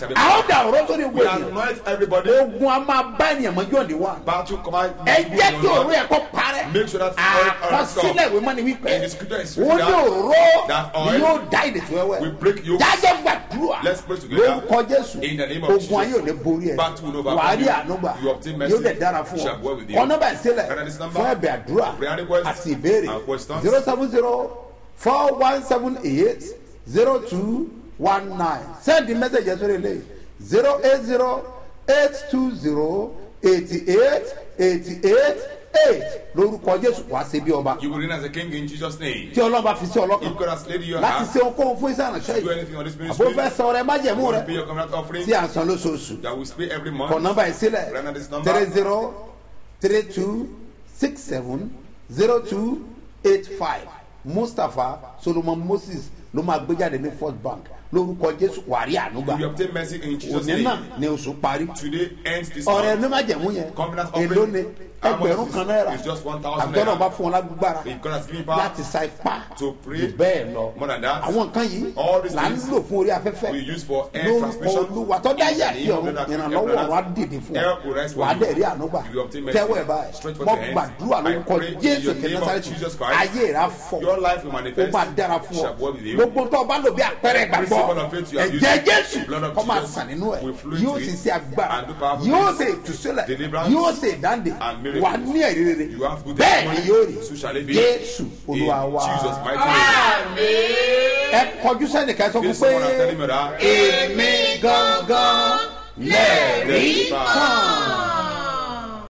Speaker 3: every
Speaker 2: a ó dà ọ̀rọ̀ tó ní
Speaker 3: We
Speaker 2: wò yìí
Speaker 3: anoint everybody.
Speaker 2: ogun a máa bá ènìyàn mọ́jọ́ ní wa
Speaker 3: Battle command.
Speaker 2: ẹ jẹ́ kí òru yẹ kó parẹ́
Speaker 3: Make sure that oil
Speaker 2: àkọsílẹ̀ ìwé mọ́ni wípé
Speaker 3: In the scripture is
Speaker 2: wọ́n ní
Speaker 3: written
Speaker 2: òró
Speaker 3: that
Speaker 2: ni
Speaker 3: oil
Speaker 2: yóò dá ìdè tó wẹ́wẹ́
Speaker 3: will break yokes.
Speaker 2: jájọ́ gbàdúrà
Speaker 3: Let's pray together.
Speaker 2: lórúkọ Jésù
Speaker 3: In the name of
Speaker 2: ogun ayé ò
Speaker 3: Jesus.
Speaker 2: ní borí ẹ
Speaker 3: Battle will overcome
Speaker 2: wàá rí
Speaker 3: you.
Speaker 2: ànúgbà
Speaker 3: You obtain mercy.
Speaker 2: yóò dẹ̀ dára fún
Speaker 3: Shall go
Speaker 2: ọ
Speaker 3: with you.
Speaker 2: kọ́ nọ́mbà ìsílẹ̀
Speaker 3: And this number,
Speaker 2: fún ẹ̀bẹ̀ àdúrà
Speaker 3: prayer request
Speaker 2: àti ìbéèrè
Speaker 3: and questions.
Speaker 2: zero seven zero four one seven eight zero two one nine send the message sórí ilé zero eight zero eight two zero eighty eight eighty eight eight lórúkọ Jésù wá sí bí ọba
Speaker 3: You will reign as a king in Jesus' name.
Speaker 2: tí Ọlọ́run bá fi sí ọlọ́kàn
Speaker 3: If God has laid your
Speaker 2: láti
Speaker 3: heart
Speaker 2: ṣe ohunkóhun fún iṣẹ́ àránṣẹ́
Speaker 3: do
Speaker 2: yìí
Speaker 3: anything on this ministry,
Speaker 2: àbó fẹ́ sọ ọrẹ májẹ̀mú
Speaker 3: you
Speaker 2: rẹ
Speaker 3: will pay your covenant offering
Speaker 2: tí à ń san lóṣooṣù
Speaker 3: that we pay every
Speaker 2: kọ
Speaker 3: month.
Speaker 2: nọ́mbà yìí sílẹ̀
Speaker 3: Render this number.
Speaker 2: three zero three two six seven zero two eight five Mustapha Solomon Moses ló máa gbé jáde ní First Bank lórúkọ Jésù wàrí ànúgbà
Speaker 3: We obtain mercy in Jesus'
Speaker 2: òní náà
Speaker 3: name.
Speaker 2: ni oṣù parí
Speaker 3: Today ends this
Speaker 2: ọrẹ
Speaker 3: month.
Speaker 2: ní májẹ̀mú yẹn
Speaker 3: Covenant offering.
Speaker 2: èló ni
Speaker 3: How much
Speaker 2: ẹgbẹ̀rún
Speaker 3: is
Speaker 2: kan
Speaker 3: it?
Speaker 2: náírà
Speaker 3: It's just one thousand
Speaker 2: àgbẹ̀rún
Speaker 3: naira.
Speaker 2: bá fún wọn lágbára
Speaker 3: If God has given power
Speaker 2: láti sa ipá
Speaker 3: to pray
Speaker 2: jù bẹ́ẹ̀ lọ
Speaker 3: more than that,
Speaker 2: àwọn nǹkan yìí
Speaker 3: all these
Speaker 2: là ń
Speaker 3: things
Speaker 2: lò fún orí afẹ́fẹ́
Speaker 3: we use for air
Speaker 2: lórúkọ
Speaker 3: transmission.
Speaker 2: Olúwa tó dáyé àti
Speaker 3: In the name of
Speaker 2: ọ̀run
Speaker 3: the Lord,
Speaker 2: ìrànlọ́wọ́
Speaker 3: every
Speaker 2: ọ̀run á dìde fún
Speaker 3: help will
Speaker 2: ọ
Speaker 3: rise for
Speaker 2: wàá
Speaker 3: you.
Speaker 2: dẹ̀ rí ànúgbà
Speaker 3: You will obtain mercy.
Speaker 2: tẹ́wọ́ ẹ̀ báyìí
Speaker 3: Stretch forth
Speaker 2: mọ́
Speaker 3: your hands.
Speaker 2: gbàdúrà
Speaker 3: I
Speaker 2: lórúkọ
Speaker 3: pray in
Speaker 2: Jésù
Speaker 3: your name of
Speaker 2: kẹsàn-án
Speaker 3: Jesus Christ.
Speaker 2: ayé rà fọ
Speaker 3: Your life will manifest.
Speaker 2: ó máa dára fún ọ
Speaker 3: Shall work with you.
Speaker 2: gbogbo tó o bá lò bí àpẹẹrẹ
Speaker 3: Every
Speaker 2: ìgbàgbọ́
Speaker 3: symbol of faith you have
Speaker 2: ẹ̀jẹ̀
Speaker 3: used,
Speaker 2: Jésù
Speaker 3: blood of
Speaker 2: kó máa
Speaker 3: Jesus
Speaker 2: sàn nínú ẹ̀
Speaker 3: will flow
Speaker 2: yóò
Speaker 3: into
Speaker 2: sì
Speaker 3: it
Speaker 2: ṣe agbára
Speaker 3: and do powerful
Speaker 2: yóò
Speaker 3: things.
Speaker 2: ṣe ìtúsílẹ̀
Speaker 3: Deliverance
Speaker 2: yóò ṣe ìdáǹdè
Speaker 3: and miracles.
Speaker 2: wà ní ẹ̀rí rere
Speaker 3: You have good
Speaker 2: bẹ́ẹ̀ ni
Speaker 3: testimony.
Speaker 2: yóò rí
Speaker 3: So shall it be.
Speaker 2: Jésù
Speaker 3: In
Speaker 2: Olúwa wa
Speaker 3: Jesus' mighty name.
Speaker 2: ẹ kọjú sẹ́nìkan sọ fún
Speaker 3: This
Speaker 2: pé
Speaker 3: one I'm telling you that.
Speaker 2: èmi gangan lẹ́ẹ̀rí kan.